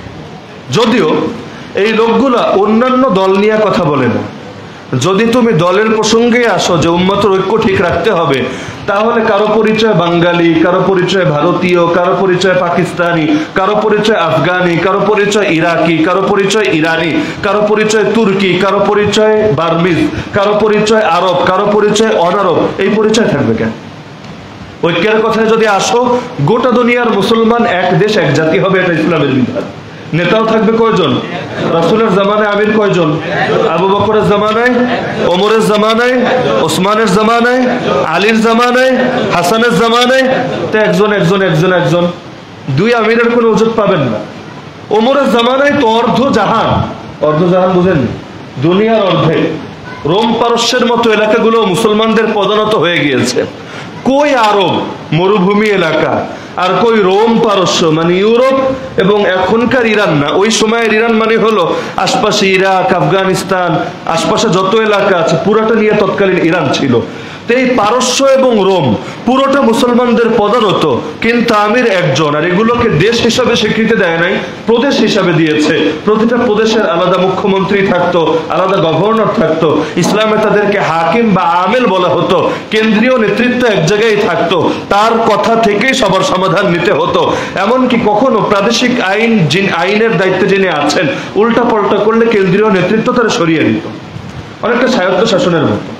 যদিও এই লোকগুলা অন্যান্য দল নিয়ে কথা বলে না। যদি তুমি দলের প্রসঙ্গে আসো যে উম্মতের ঐক্য ঠিক রাখতে হবে, তাহলে কারো পরিচয় বাঙালি, কারো পরিচয় ভারতীয়, কারো পরিচয় পাকিস্তানি, কারো পরিচয় আফগানি, কারো পরিচয় ইরাকি, কারো পরিচয় ইরানি, কারো পরিচয় তুর্কি, কারো পরিচয় বার্মিজ, কারো পরিচয় আরব, কারো পরিচয় অনারব। এই পরিচয় থাকবে কেন? ঐক্যের কথায় যদি আসো, গোটা দুনিয়ার মুসলমান এক দেশ এক জাতি হবে, এটা ইসলামের বিধান। নেতাও থাকবে কয়জন? রাসূলের জামানায় আমির কয়জন? আবু বকরের জামানায়, ওমরের জামানায়, ওসমানের জামানায়, আলীর জামানায়, হাসানের জামানায়, তো একজন একজন একজন একজন, দুই আমিরের কোনো ওজত পাবেন না। ওমরের জামানায় তো অর্ধ জাহান, অর্ধ জাহান বুঝেন, দুনিয়ার অর্ধে, রোম পারস্যের মতো এলাকাগুলো মুসলমানদের পদানত হয়ে গিয়েছে। কই আরব মরুভূমি এলাকা, আর কই রোম পারস্য মানে ইউরোপ এবং এখনকার ইরান না, ওই সময়ের ইরান মানে হলো আশপাশে ইরাক, আফগানিস্তান, আশপাশে যত এলাকা আছে পুরাটা নিয়ে তৎকালীন ইরান ছিল। তো এই পারস্য এবং রোম পুরোটা মুসলমানদের পদানত, কিন্তু আমির একজন, আর এগুলোকে দেশ হিসাবে স্বীকৃতি দেয় নাই, প্রদেশ হিসাবে দিয়েছে। প্রতিটা প্রদেশের আলাদা মুখ্যমন্ত্রী থাকতো, আলাদা গভর্নর থাকতো। ইসলামে তাদেরকে হাকিম বা আমেল বলা হতো। কেন্দ্রীয় নেতৃত্ব এক জায়গায় থাকতো, তার কথা থেকেই সবার সমাধান নিতে হতো। এমনকি কখনো প্রাদেশিক আইন, আইনের দায়িত্বে যিনি আছেন, উল্টা পাল্টা করলে কেন্দ্রীয় নেতৃত্ব তারা সরিয়ে দিত, অনেকটা স্বায়ত্ত শাসনের মতো।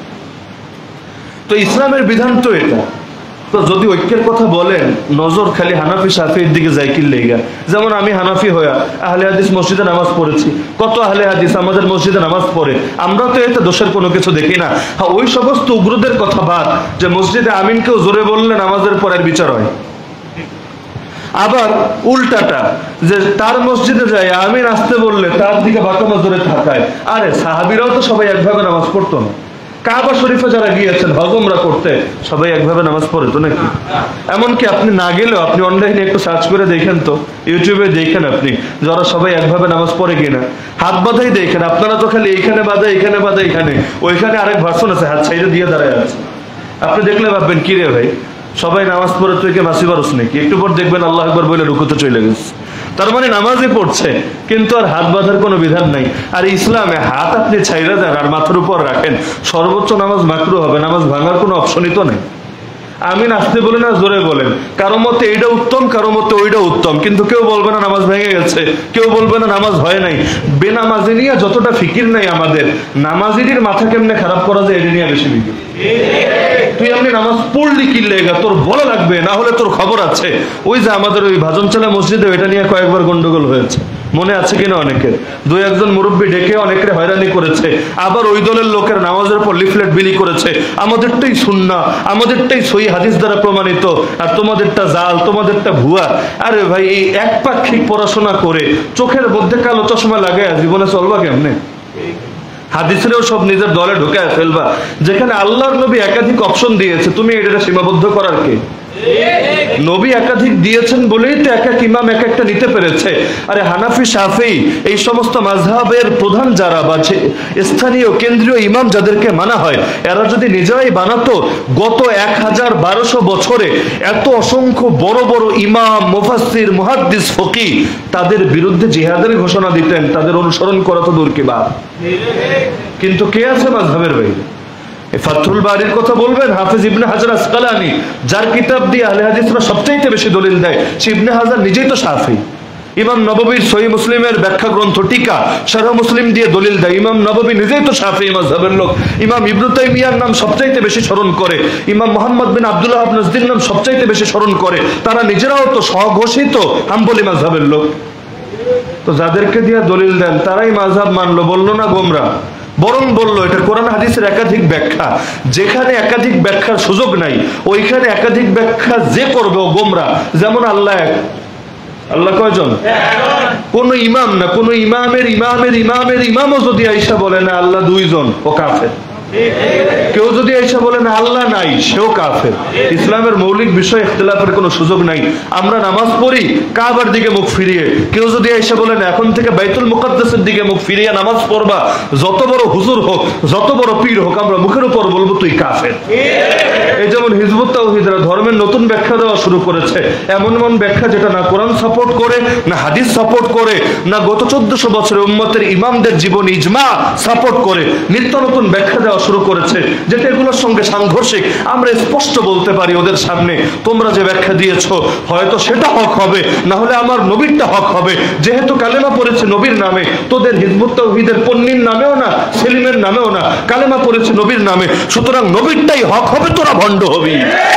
তো ইসলামের বিধান তো এটা। তো যদি ঐক্যের কথা বলেন, নজর খালি হানাফি শাফিঈর দিকে যায় কি লেগা। যেমন আমি হানাফি হয়ে আহলে হাদিস মসজিদে নামাজ পড়েছি, কত আহলে হাদিস আমাদের মসজিদে নামাজ পড়ে, আমরা তো এতে দোষের কোনো কিছু দেখি না। হ্যাঁ, ওই সমস্ত উগ্রদের কথা বাদ, যে মসজিদে আমিনকেও জোরে বললে নামাজের পরের বিচার হয়। আবার উল্টাটা, যে তার মসজিদে যায় আমিন আসতে বললে তার দিকে বাঁকা নজরে থাকায়। আরে সাহাবীরাও তো সবাই একভাবে নামাজ পড়তো না। কাবা শরীফে যারা গিয়েছেন হজ উমরা করতে, সবাই একভাবে নামাজ পড়ে তো নাকি? এমনকি আপনি না গেলেও আপনি অনলাইনে একটু সার্চ করে দেখেন তো, ইউটিউবে দেখেন আপনি যারা সবাই একভাবে নামাজ পড়ে কিনা। হাত বাঁধাই দেখেন, আপনারা তো খালি এইখানে বাঁধা, এইখানে বাঁধা, এইখানে ওইখানে আরেক ভার্সন আছে, হাত ছাইড়ে দিয়ে দাঁড়ায় আছে। আপনি দেখলে ভাববেন কি রে ভাই, সবাই নামাজ পড়ে তুই কে মাসি পারস নাকি? একটু পর দেখবেন আল্লাহ আকবার বলে রুকুতে চলে গেছে। তার মানে নামাজই পড়ছে, কিন্তু আর হাত বাঁধার কোনো বিধান নাই। আর ইসলামে হাত আপনি ছাইড়া দেন আর মাথার উপর রাখেন, সর্বোচ্চ নামাজ মাকরু হবে, নামাজ ভাঙার কোনো অপশনই তো নেই। আমিন আসতে বলে না জোরে বলেন। কারো মতে এইটা উত্তম, কারো মতে ওইটা উত্তম, কিন্তু কেউ বলবে না নামাজ ভেঙে গেছে, কেউ বলবে না নামাজ হয় নাই। বেনামাজি নিয়ে যতটা ফিকির নাই আমাদের, নামাজির মাথা কেমনে খারাপ করা যায় এটা নিয়ে বেশি ফিকির। তুই এমনি নামাজ পড়লি কি লেগা, তোর বলা লাগবে, না হলে তোর খবর আছে। ওই যে আমাদের ওই ভাজনচালা মসজিদে এটা নিয়ে কয়েকবার গন্ডগোল হয়েছে, মনে আছে কিনা অনেকের? দুই একজন মুরব্বী ডেকে অনেকের হয়রানি করেছে, আবার ওই দলের লোকের নামাজের পর লিফলেট বিলি করেছে, আমাদেরটাই সুন্নাহ, আমাদেরটাই সহি হাদিস দ্বারা প্রমাণিত, আর তোমাদেরটা জাল, তোমাদেরটা ভুয়া। আরে ভাই, এই একপাক্ষিক পড়াশোনা করে চোখের মধ্যে কালো চশমা লাগায় জীবনে চলবা কেমনে? হাদিসেরও সব নিজের দলে ঢুকায় ফেলবা, যেখানে আল্লাহর নবী একাধিক অপশন দিয়েছে, তুমি এটা সীমাবদ্ধ করার কে? নবী একাধিক দিয়েছেন বলেই তো এক এক ইমাম এক একটা নিতে পেরেছে। আরে হানাফি, শাফি এই সমস্ত মাযহাবের প্রধান যারা বা স্থানীয় কেন্দ্রীয় ইমাম যাদেরকে মানা হয়, এরা যদি নিজেরাই বানাতো, গত এক হাজার বারোশো বছরে এত অসংখ্য বড় বড় ইমাম, মুফাসসির, মুহাদ্দিস, ফকিহ তাদের বিরুদ্ধে জিহাদের ঘোষণা দিতেন, তাদের অনুসরণ করা তো দূর কি বাদ। কিন্তু কে আছে মাযহাবের বাইরে? ফাথুল বারির কথা বলবেন, হাফেজ ইবনে হাজার আসকালানি, যার কিতাব দিয়ে আহলে হাদিসরা সবচাইতে বেশি দলিল দেয়, সে ইবনে হাজার নিজেই তো শাফি। ইমাম নববীর সহিহ মুসলিমের ব্যাখ্যা গ্রন্থ টিকা শারহ মুসলিম দিয়ে দলিল দেয়, ইমাম নববী নিজেই তো শাফি মাযহাবের লোক। ইমাম ইবনে তাইমিয়ার নাম সবচাইতে বেশি স্মরণ করে, ইমাম মুহাম্মদ বিন আব্দুল্লাহ ইবনে নাজদির নাম সবচাইতে বেশি স্মরণ করে, তারা নিজেরাও তো স্বঘোষিত হাম্বলি মাযহাবের লোক। তো যাদেরকে দিয়ে দলিল দেন তারাই মাযহাব মানলো, বললো না গোমরা, বরং বললো এটা কোরআন হাদিসের একাধিক ব্যাখ্যা। যেখানে একাধিক ব্যাখ্যার সুযোগ নাই, ওইখানে একাধিক ব্যাখ্যা যে করবে ও গোমরা। যেমন আল্লাহ এক, আল্লাহ কয়জন? কোন ইমাম না, কোন ইমামের ইমামের ইমামের ইমামও যদি আইসা বলে না আল্লাহ দুইজন, ও কাফের। কেউ যদি আইসা বলে না আল্লাহ নাই, সেও কাফের। ইসলামের মৌলিক বিষয় ইখতিলাফের কোনো সুযোগ নাই। আমরা নামাজ পড়ি কাবার দিকে মুখ ফিরিয়ে, কেউ যদি আইসা বলে না এখন থেকে বাইতুল মুকাদ্দাসের দিকে মুখ ফিরিয়ে নামাজ পড়বা, যত বড় হুজুর হোক, যত বড় পীর হোক, আমরা মুখের উপর বলবো তুই কাফের। এই যেমন হিজবুত তাওহীদরা ধর্মের নতুন ব্যাখ্যা দেওয়া শুরু করেছে, এমন এমন ব্যাখ্যা যেটা না কোরআন সাপোর্ট করে, না হাদিস সাপোর্ট করে, না গত চোদ্দশো বছরের উম্মতের ইমামদের জীবন ইজমা সাপোর্ট করে, নিত্য নতুন ব্যাখ্যা দেওয়া শুরু করেছে, যেটা এগুলোর সঙ্গে সাংঘর্ষিক। আমরা স্পষ্ট বলতে পারি ওদের সামনে, তোমরা যে ব্যাখ্যা দিয়েছো হয়তো সেটা হক হবে, না হলে আমার নবীরটা হক হবে। যেহেতু কালেমা পড়েছে নবীর নামে, তোদের হিজবুত তাওহীদের পন্নীর নামেও না, সেলিমের নামেও না, কালেমা পড়েছে নবীর নামে, সুতরাং নবীরটাই হক হবে, তোরা ভণ্ড হবি।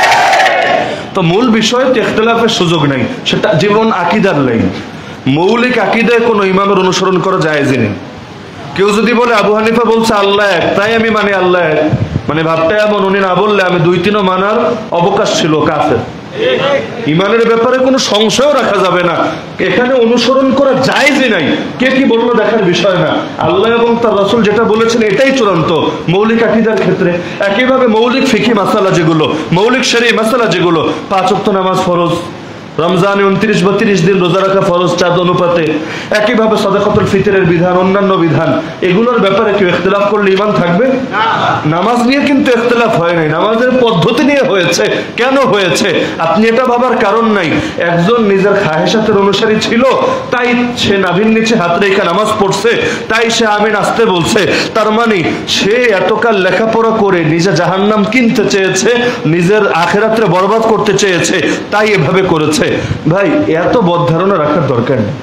তো মূল বিষয়ে তো ইখতিলাফের সুযোগ নেই, সেটা জীবন আকীদার লাইন। মৌলিক আকীদায় কোনো ইমামের অনুসরণ করা জায়েজ নেই। কেউ যদি বলে আবু হানিফা বলছে আল্লাহ এক, তাই আমি মানি আল্লাহ এক, মানে ভাবটা এমন, উনি না বললে আমি দুই তিনও মানার অবকাশ ছিল, কাফের। ইমানের ব্যাপারে কোনো সংশয় রাখা যাবে না, এখানে অনুসরণ করা জায়েজই নাই। কে কি বললো দেখার বিষয় না, আল্লাহ এবং তার রাসূল যেটা বলেছেন এটাই চূড়ান্ত মৌলিক আকীদার ক্ষেত্রে। একইভাবে মৌলিক ফিকহি মাসালা যেগুলো, মৌলিক শরীয়ী মাসালা যেগুলো, পাঁচ ওয়াক্ত নামাজ ফরজ, রমজানে উনত্রিশ বা তিরিশ দিন রোজা রাখা ফরজ চাঁদ অনুপাতে, একইভাবে সাদাকাতুল ফিতরের বিধান, অন্যান্য বিধান, এগুলোর ব্যাপারে কেউ ইখতিলাফ করলে ঈমান থাকবে? নামাজ নিয়ে কিন্তু ইখতিলাফ হয় নাই, নামাজের পদ্ধতি নিয়ে হয়েছে। কেন হয়েছে আপনি এটা ভাবার কারণ নাই। একজন নিজের খাহেশাতের অনুসারী ছিল, তাই সে নাভির নিচে হাত রেখে নামাজ পড়ছে, তাই সে আমিন আসতে বলছে। তার মানে সে এতকাল লেখাপড়া করে নিজে জাহান্নাম কিনতে চেয়েছে, নিজের আখিরাতরে বরবাদ করতে চেয়েছে, তাই এভাবে করেছে। ভাই এত বদ ধারণা রাখার দরকার নেই।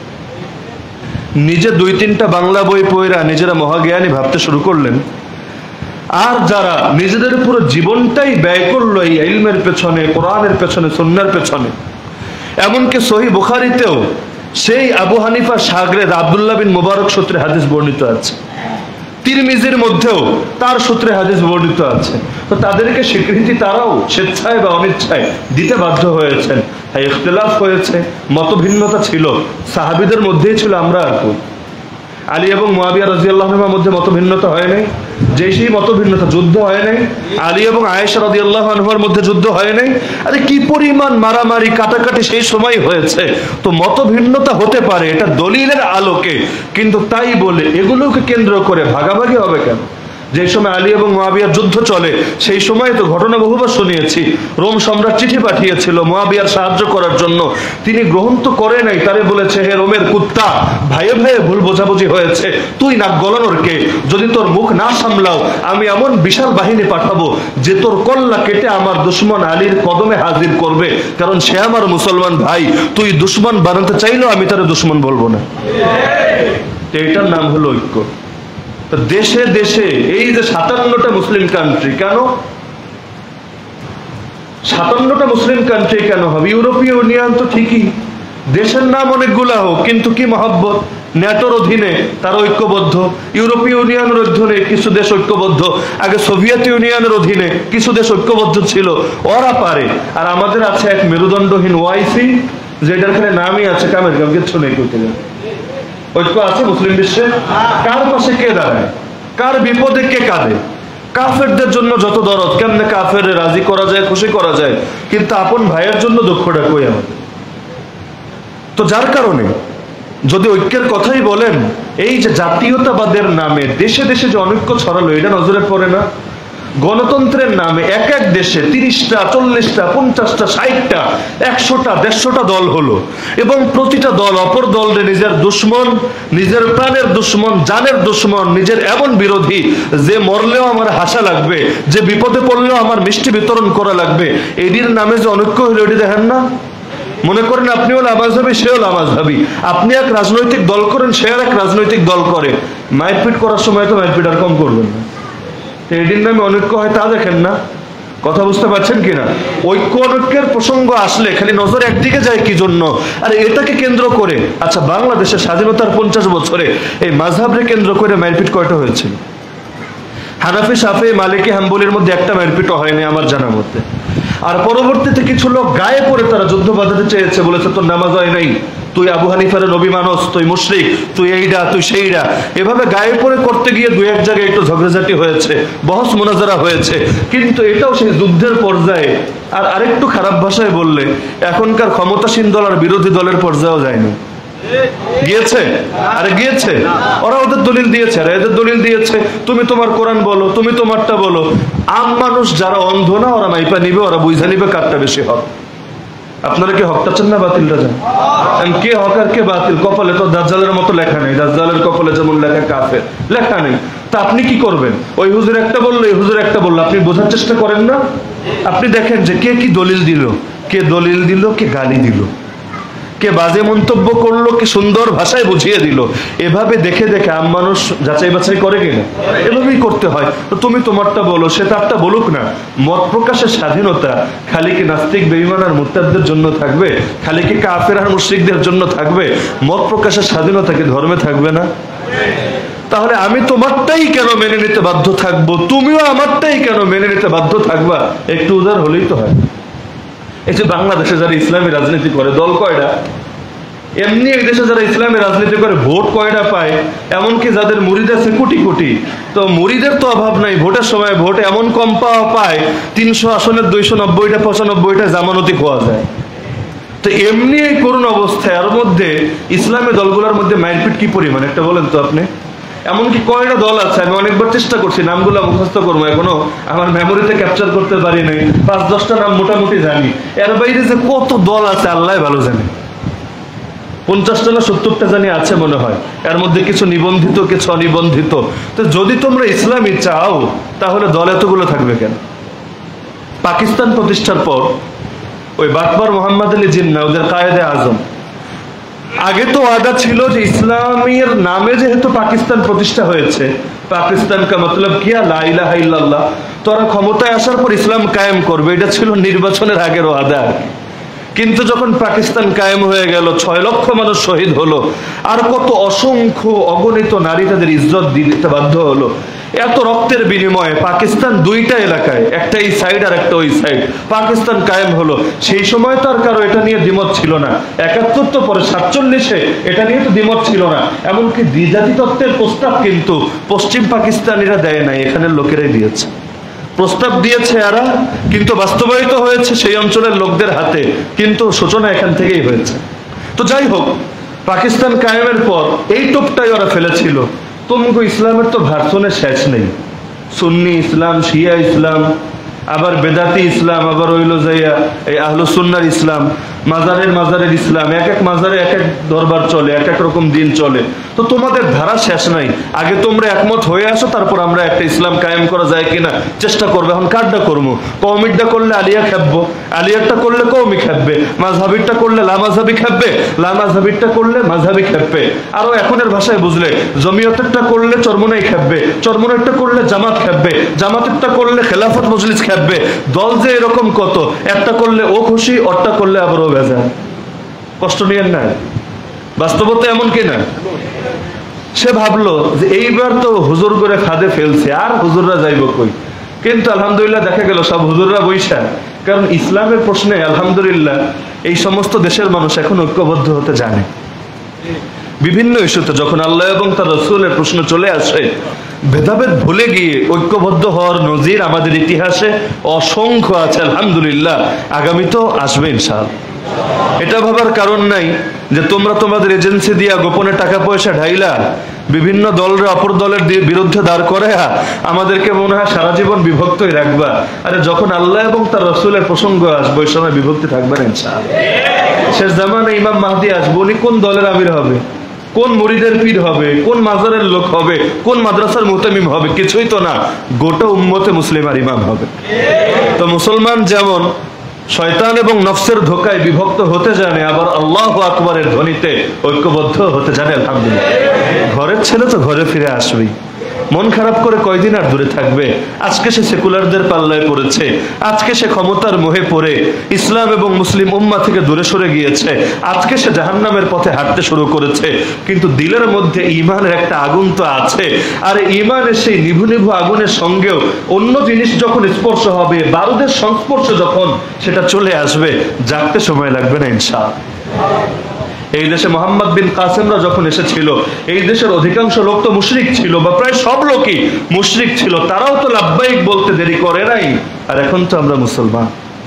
নিজে দুই তিনটা বাংলা বই পড়া নিজেরা মহাজ্ঞানী ভাবতে শুরু করলেন, আর যারা নিজেদের পুরো জীবনটাই ব্যয় করলো এই ইলমের পেছনে, কোরআনের পেছনে, সুন্নাহর পেছনে, এমনকি সহিহ বুখারীতেও সেই আবু হানিফা শাগরেদ আব্দুল্লাহ বিন মুবারক সূত্রে হাদিস বর্ণিত আছে, তিরমিজির মধ্যেও তার সূত্রে হাদিস বর্ণিত আছে। তো তাদেরকে স্বীকৃতি তারাও স্বেচ্ছায় বা অনিচ্ছায় দিতে বাধ্য হয়েছেন। তাই ইখতিলাফ হয়েছে, মতভিন্নতা ছিল, সাহাবীদের মধ্যেই ছিল। আমরা আর কই আলী এবং মুয়াবিয়া রাদিয়াল্লাহু আনহুর মধ্যে মতভিন্নতা হয় নাই, যে সেই মতভিন্নতা যুদ্ধ হয় নাই। আলী এবং আয়েশা রাদিয়াল্লাহু আনহার মধ্যে যুদ্ধ হয় নাই। আরে কি পরিমাণ মারামারি কাটাকাটি সেই সময় হয়েছে। তো মতভিন্নতা হতে পারে, এটা দলিলের আলোকে, কিন্তু তাই বলে এগুলোকে কেন্দ্র করে ভাগাভাগি হবে কেন? যে সময় আলী এবং মুয়াবিয়ার যুদ্ধ চলে, সেই সময় তো ঘটনা বহুবার শুনিয়েছি, রোম সম্রাট চিঠি পাঠিয়েছিল মুয়াবিয়ার সাহায্য করার জন্য। তিনি গ্রহণ তো করে নাই, তারে বলেছে, হে রোমের কুত্তা, ভাইয়ে ভাইয়ে ভুল বোঝাবুঝি হয়েছে, তুই নাক গলানোর কে? যদি তোর মুখ না সামলাও আমি এমন বিশাল বাহিনী পাঠাবো যে তোর কল্লা কেটে আমার দুশ্মন আলীর কদমে হাজির করবে, কারণ সে আমার মুসলমান ভাই। তুই দুশ্মন বানাতে চাইলেও আমি তার দুশ্মন বলবো না। এটার নাম হলো ঐক্য। দেশে দেশে এই যে সাতান্নটা মুসলিম কান্ট্রি, কেন সাতান্নটা মুসলিম কান্ট্রি কেন হবে? ইউরোপীয় ইউনিয়ন তো ঠিকই, দেশের নাম অনেকগুলা হোক, কিন্তু কি মহব্বত। ন্যাটোর অধীনে তারা ঐক্যবদ্ধ, ইউরোপীয় ইউনিয়নের অধীনে কিছু দেশ ঐক্যবদ্ধ, আগে সোভিয়েত ইউনিয়নের অধীনে কিছু দেশ ঐক্যবদ্ধ ছিল, ওরা পারে। আর আমাদের আছে এক মেরুদণ্ডহীন ওয়াইসি, যেটার খানে নামই আছে কামের কাম, কিচ্ছু নেই করতে। ঐক্য আছে মুসলিম বিশ্বে? কার পাশে কে দাঁড়ায়, কার বিপদে কে কাঁদে? কাফেরদের জন্য যত দরদ, কেমনে কাফের রাজি করা যায়, খুশি করা যায়, কিন্তু আপন ভাইয়ের জন্য দুঃখটা কই আমাদের? তো যার কারণে যদি ঐক্যের কথাই বলেন, এই যে জাতীয়তাবাদের নামে দেশে দেশে যে অনৈক্য ছড়ালো, এটা নজরে পড়ে না? গণতন্ত্রের নামে এক এক দেশে তিরিশটা, চল্লিশটা, পঞ্চাশটা, ষাটটা, একশোটা, দেড়শোটা দল হলো, এবং প্রতিটা দল অপর দলের নিজের দুশ্মন, নিজের প্রাণের দুশ্মন, জানের দুশ্মন, নিজের এমন বিরোধী যে মরলেও আমার হাসা লাগবে, যে বিপদে পড়লেও আমার মিষ্টি বিতরণ করা লাগবে। এটির নামে যে অনৈক্য হলো, এটি দেখেন না? মনে করেন আপনিও লামাজহাবি, সেও লামাজহাবি, আপনি এক রাজনৈতিক দল করেন, সে আর এক রাজনৈতিক দল করে, মারপিট করার সময় তো মারপিট আর কম করবেন না। এটির নামে অনৈক্য হয় তা দেখেন না? কথা বুঝতে পারছেন কিনা? ঐক্য অনৈক্যের প্রসঙ্গ আসলে খালি নজর একদিকে যায় কি জন্য? আর এটাকে কেন্দ্র করে, আচ্ছা বাংলাদেশের স্বাধীনতার পঞ্চাশ বছরে এই মাযহাবকে কেন্দ্র করে মারপিট কয়টা হয়েছিল? হানাফি, শাফি, মালিকি, হাম্বলির মধ্যে একটা মারপিটও হয়নি আমার জানার মধ্যে। আর পরবর্তীতে কিছু লোক গায়ে পড়ে তারা যুদ্ধ বাঁধাতে চেয়েছে, বলেছে তোর নামাজ হয় নাই, তুই আবু হানিফার নবী মানস, তুই মুশরিক, তুই এইডা, তুই সেইডা। এভাবে গায়ে পড়ে করতে গিয়ে দুই এক জায়গায় একটু ঝগড়াঝাটি হয়েছে, বহস মুনাজারা হয়েছে, কিন্তু এটাও সেই যুদ্ধের পর্যায়ে। আর আরেকটু খারাপ ভাষায় বললে, এখনকার ক্ষমতাসীন দল আর বিরোধী দলের পর্যায়েও যায়নি। গিয়েছে? আরে গিয়েছে, ওরা ওদের দলিল দিয়েছে, আর এদের দলিল দিয়েছে, তুমি তোমার কোরআন বলো, তুমি তোমারটা বলো। আম মানুষ যারা অন্ধ না, ওরা মাইপা নিবে, ওরা বুঝা নিবে কারটা বেশি হক। আপনারা কি হকটা চান না বাতিলটা চান? কে হক আর কে বাতিল? কপালে তো দাজ্জালের মতো লেখা নেই, দাজ্জালের কপালে যেমন লেখা কাফের লেখা নেই। তা আপনি কি করবেন? ওই হুজুর একটা বললো, এই হুজুর একটা বললো, আপনি বোঝার চেষ্টা করেন না? আপনি দেখেন যে কে কি দলিল দিল, কে দলিল দিল, কে গালি দিল, কে বাজে মন্তব্য করলো, কে সুন্দর ভাষায় বুঝিয়ে দিল। এভাবে দেখে দেখে আম মানুষ যাচাই বাছাই করে কিনা? এভাবেই করতে হয়। তো তুমি তোমারটা বলো, সে তারটা বলুক না। মত প্রকাশের স্বাধীনতা খালি কি নাস্তিক, বেঈমান আর মুরতাদদের জন্য থাকবে? খালি কি কাফের আর মুশরিকদের জন্য থাকবে? মত প্রকাশের স্বাধীনতা কি ধর্মে থাকবে না? তাহলে আমি তোমারটাই কেন মেনে নিতে বাধ্য থাকবো, তুমিও আমারটাই কেন মেনে নিতে বাধ্য থাকবা? একটু উদার হলেই তো হয়। এই যে বাংলাদেশে যারা ইসলামী রাজনীতি করে, দল কয়টা? এমনি এই দেশে যারা ইসলামী রাজনীতি করে ভোট কয়টা পায়? এমনকি যাদের মুরিদ আছে কোটি কোটি, তো মুরিদের তো অভাব নাই, ভোটের সময় ভোট এমন কম পাওয়া পায়, তিনশো আসনের দুইশো নব্বইটা পঁচানব্বইটা জামানতি পাওয়া যায়। তো এমনি এই করুণ অবস্থায় এর মধ্যে ইসলামী দলগুলোর মধ্যে মারপিট কি পরিমাণ একটা বলেন তো আপনি? এমনকি কয়টা দল আছে, আমি অনেকবার চেষ্টা করছি নামগুলো মুখস্থ করবো, এখনো আমার মেমোরিতে ক্যাপচার করতে পারি নাই। পাঁচ দশটা নাম মোটামুটি জানি, এর বাইরে যে কত দল আছে আল্লাহ ভালো জানে। পঞ্চাশটা না সত্তরটা জানি আছে মনে হয়, এর মধ্যে কিছু নিবন্ধিত, কিছু অনিবন্ধিত। তো যদি তোমরা ইসলামী চাও তাহলে দল এতগুলো থাকবে কেন? পাকিস্তান প্রতিষ্ঠার পর ওই বাকবার মোহাম্মদ আলী জিন্নাহ, ওদের কায়েদে আজম, আগে তো ওয়াদা ছিল যে ইসলামের নামে যেহেতু পাকিস্তান প্রতিষ্ঠা হয়েছে, পাকিস্তান কা মতলব কিয়া লা ইলাহা ইল্লাল্লাহ, তোরা ক্ষমতায় আসার পর ইসলাম কায়েম করবে, এটা ছিল নির্বাচনের আগের ওয়াদা। কিন্তু যখন পাকিস্তান কায়েম হয়ে গেল, ছয় লক্ষ মানুষ শহীদ হলো, আর কত অসংখ্য অগণিত নারী তাদের ইজ্জত দিতে বাধ্য হলো। এত রক্তের বিনিময়ে পাকিস্তান দুইটা এলাকায়, একটা এই সাইড আর একটা ওই সাইড, পাকিস্তান কায়েম হলো। সেই সময় তো আর কারো এটা নিয়ে দ্বিমত ছিল না। একাত্তর তো পরে সাতচল্লিশে এটা নিয়ে তো দ্বিমত ছিল না। এমনকি দ্বিজাতি তত্ত্বের প্রস্তাব কিন্তু পশ্চিম পাকিস্তানিরা দেয় নাই, এখানের লোকেরাই দিয়েছে। প্রস্তাব দিয়েছে এরা, কিন্তু বাস্তবায়িত হয়েছে সেই অঞ্চলের লোকদের হাতে, কিন্তু সূচনা এখান থেকেই হয়েছে। তো যাই হোক, পাকিস্তান কায়েমের পর এই টোপটাই ওরা ফেলেছিল, তোমাকে ইসলামের তো ভার্সনের শেষ নেই, সুন্নি ইসলাম, শিয়া ইসলাম, আবার বেদাতি ইসলাম, আবার হইল যাইয়া এই আহলুস সুন্নাহর ইসলাম, মাজারের মাজারের ইসলাম, এক এক মাজারে এক এক দরবার চলে, এক এক রকম দিন চলে। তো তোমাদের ধারা শেষ নাই। আগে তোমরা একমত হয়ে আসো, তারপর আমরা একটা ইসলাম কায়েম করা যায় কিনা চেষ্টা করবো। এখন কারটা করবো? কওমিরটা করলে আলিয়া খেপবো, আলিয়ারটা করলে কওমি খেপবে, মাঝহাবিরটা করলে লামাঝহাবি খেপবে, লামাঝহাবিরটা করলে মাঝহাবি খেপবে। আরো এখনের ভাষায় বুঝলে জমিয়তেরটা করলে চরমনাই খেপবে, চরমনাইরটা করলে জামাত খেপবে, জামাতেরটা করলে খেলাফত মজলিস খেপবে। দল যে এরকম কত, একটা করলে ও খুশি, ওরটা করলে আবার ও বেজার। কষ্ট নিয়েন না, বাস্তবতা এমন কিনা? সে ভাবলো যে এইবার তো হুজুর করে খাদে ফেলছে, আর হুজুররা যাইব কই। কিন্তু আলহামদুলিল্লাহ দেখা গেল সব হুজুররা বৈশা। কারণ ইসলামের প্রশ্নে আলহামদুলিল্লাহ এই সমস্ত দেশের মানুষ এখন ঐক্যবদ্ধ হতে জানে। বিভিন্ন ইস্যুতে যখন আল্লাহ এবং তার রাসূলের প্রশ্ন চলে আসে, ভেদাভেদ ভুলে গিয়ে ঐক্যবদ্ধ হওয়ার নজির আমাদের ইতিহাসে অসংখ্য আছে আলহামদুলিল্লাহ, আগামীতেও আসবে ইনশাআল্লাহ। এটা ভাবার কারণ নাই যে তোমরা তোমাদের এজেন্সি দিয়া গোপনে টাকা পয়সা ঢাইলা বিভিন্ন দলের অপর দলের বিরুদ্ধে দাঁড় করে আমাদেরকে মনে হয় সারা জীবন বিভক্তই রাখবা। আরে যখন আল্লাহ এবং তার রাসূলের প্রসঙ্গ আসবে ওই সময় বিভক্তি থাকবে না ইনশাআল্লাহ। শেষ জামানায় ইমাম মাহদী আসবে, উনি কোন দলের আমির হবে, কোন মুরিদের পীর হবে, কোন মাজারের লোক হবে, কোন মাদ্রাসার মুহতামিম হবে, কিছুই তো না, গোটা উম্মতে মুসলিমার ইমাম হবে। তো মুসলমান যেমন শয়তান এবং নফসের ধোকায় বিভক্ত হতে জানে, আবার আল্লাহু আকবারের ধ্বনিতে ঐক্যবদ্ধ হতে জানে আলহামদুলিল্লাহ। ঘরের ছেলে তো ঘরে ফিরে আসবেই। মন খারাপ করে কয়দিন আর দূরে থাকবে? আজকে সে সেকুলারদের পাল্লায় পড়েছে, আজকে সে ক্ষমতার মোহে পড়ে ইসলাম এবং মুসলিম উম্মাহ থেকে দূরে সরে গিয়েছে, আজকে সে জাহান্নামের পথে হাঁটতে শুরু করেছে। কিন্তু দিলের মধ্যে ঈমানের একটা আগুন তো আছে, আর ঈমানের সেই নিভু নিভু আগুনের সঙ্গেও অন্য জিনিস যখন স্পর্শ হবে, বারুদের সংস্পর্শ যখন সেটা চলে আসবে, জাগতে সময় লাগবে না ইনশাআল্লাহ। এই দেশে মোহাম্মদ বিন কাসেমরা যখন এসেছিল, এই দেশের অধিকাংশ লোক তো মুশরিক ছিল, বা প্রায় সব লোকই মুশরিক ছিল, তারাও তো লাব্বাইক বলতে দেরি করে নাই। আর এখন তো আমরা মুসলমান।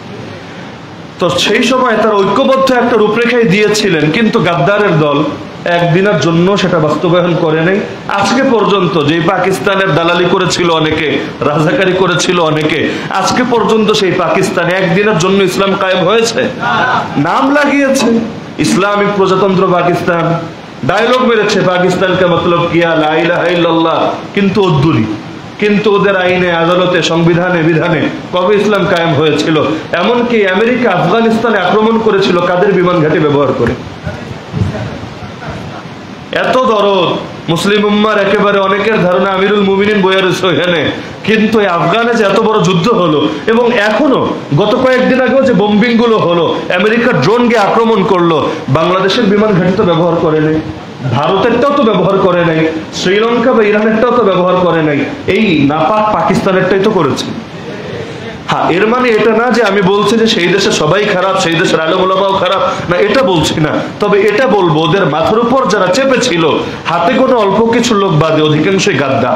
তো সেই সময় তারা ঐক্যবদ্ধ একটা রূপরেখাই দিয়েছিলেন, কিন্তু গাদ্দারের দল একদিনের জন্য সেটা বাস্তবায়ন করে নাই। আজকে পর্যন্ত যে পাকিস্তানের দালালি করেছিল অনেকে, রাজাকারি করেছিল অনেকে, আজকে পর্যন্ত সেই পাকিস্তানে একদিনের জন্য ইসলাম কায়েম হয়েছে? নাম লাগিয়েছে ইসলামিক প্রজাতন্ত্র পাকিস্তান, ডায়লগ মেরেছে পাকিস্তানকে মতলব কিয়া লা ইলাহা ইল্লাল্লাহ, কিন্তু অদ্দুরি। কিন্তু ওদের আইনে, আদালতে, সংবিধানে, বিধানে কবে ইসলাম কায়েম হয়েছিল? এমনকি আমেরিকা আফগানিস্তানে আক্রমণ করেছিল কাদের বিমান ঘাঁটি ব্যবহার করে। এত দরদ মুসলিম উম্মার, একেবারে অনেকের ধারণা আমিরুল মুমিনিন বইয়ার এখানে, কিন্তু এই আফগানে যে এত বড় যুদ্ধ হলো, এবং এখনো গত কয়েকদিন আগেও যে বোম্বিং গুলো হলো, আমেরিকার ড্রোন গিয়ে আক্রমণ করলো, বাংলাদেশের বিমান ঘাঁটি তো ব্যবহার করে নাই, ভারতেরটাও তো ব্যবহার করে নাই, শ্রীলঙ্কা বা ইরানেরটাও তো ব্যবহার করে নাই, এই নাপাক পাকিস্তানেরটাই তো করেছে। হ্যাঁ, এর মানে এটা না যে আমি বলছি যে সেই দেশে সবাই খারাপ, সেই দেশের আলেম ওলামাও খারাপ, না, এটা বলছি না। তবে এটা বলবো ওদের মাথার উপর যারা চেপেছিল, হাতে কোনো অল্প কিছু লোক বাদে অধিকাংশই গাদ্দার।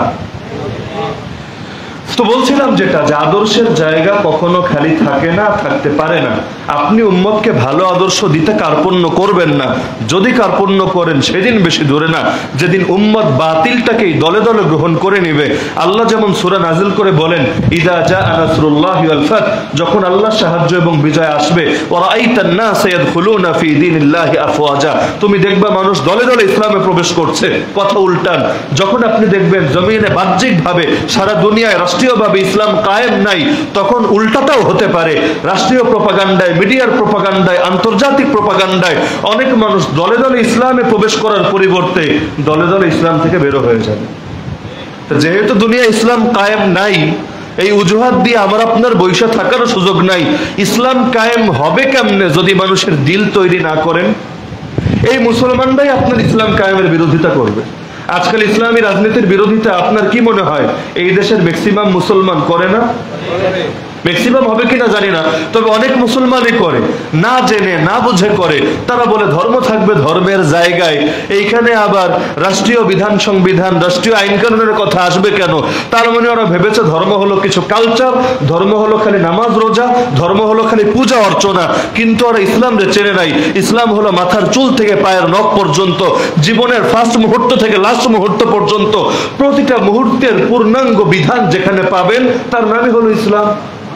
তো বলছিলাম যেটা, যে আদর্শের জায়গা কখনো খালি থাকে না, থাকতে পারে না। আপনি উম্মতকে ভালো আদর্শ দিতে কার্পণ্য করবেন না। যদি কার্পণ্য করেন সেদিন বেশি দূরে না, যেদিন উম্মত বাতিলটাকেই দলে দলে গ্রহণ করে নিবে। আল্লাহ যেমন সূরা নাজিল করে বলেন, ইদা জাআ নাসরুল্লাহি ওয়াল ফাত, যখন আল্লাহর সাহায্য এবং বিজয় আসবে, ওয়া রাআইতান নাস ইয়াদখুলুনা ফি দীনিল্লাহি আফওয়াজা, তুমি দেখবা মানুষ দলে দলে ইসলামে প্রবেশ করছে। কথা উল্টান, যখন আপনি দেখবেন জমিনে বাহ্যিকভাবে সারা দুনিয়ায় রাষ্ট্রীয়ভাবে ইসলাম কায়েম নাই, তখন উল্টাটাও হতে পারে। রাষ্ট্রীয় প্রপাগান্ডায়, মিডিয়ার প্রপাগান্ডায়, আন্তর্জাতিক প্রপাগান্ডায় অনেক মানুষ দলে দলে ইসলামে প্রবেশ করার পরিবর্তে দলে দলে ইসলাম থেকে বের হয়ে যাবে। যেহেতু দুনিয়া ইসলাম কায়েম নাই, এই অজুহাত দিয়ে আমার আপনার বৈশা থাকার সুযোগ নাই। ইসলাম কায়েম হবে কেমনে যদি মানুষের দিল তৈরি না করেন? এই মুসলমানরাই আপনার ইসলাম কায়েমের বিরোধিতা করবে। আজকাল ইসলামী রাজনীতির বিরোধিতা আপনার কি মনে হয় এই দেশের ম্যাক্সিমাম মুসলমান করে না? ম্যাক্সিমাম হবে কিনা জানি না, তবে অনেক মুসলমানই করে, না জেনে না বুঝে করে। তারা বলে ধর্ম থাকবে ধর্মের জায়গায়, এইখানে আবার রাষ্ট্রীয় বিধান সংবিধান রাষ্ট্রীয় আইন কানুনের কথা আসবে কেন? তার মানে ওরা ভেবেছে ধর্ম হলো কিছু কালচার, ধর্ম হলো খালি নামাজ রোজা, ধর্ম হলো খালি পূজা অর্চনা। কিন্তু ওরা ইসলাম রে চেনে নাই। ইসলাম হলো মাথার চুল থেকে পায়ের নখ পর্যন্ত, জীবনের ফার্স্ট মুহূর্ত থেকে লাস্ট মুহূর্ত পর্যন্ত প্রতিটা মুহূর্তের পূর্ণাঙ্গ বিধান যেখানে পাবেন তার নামই হলো ইসলাম।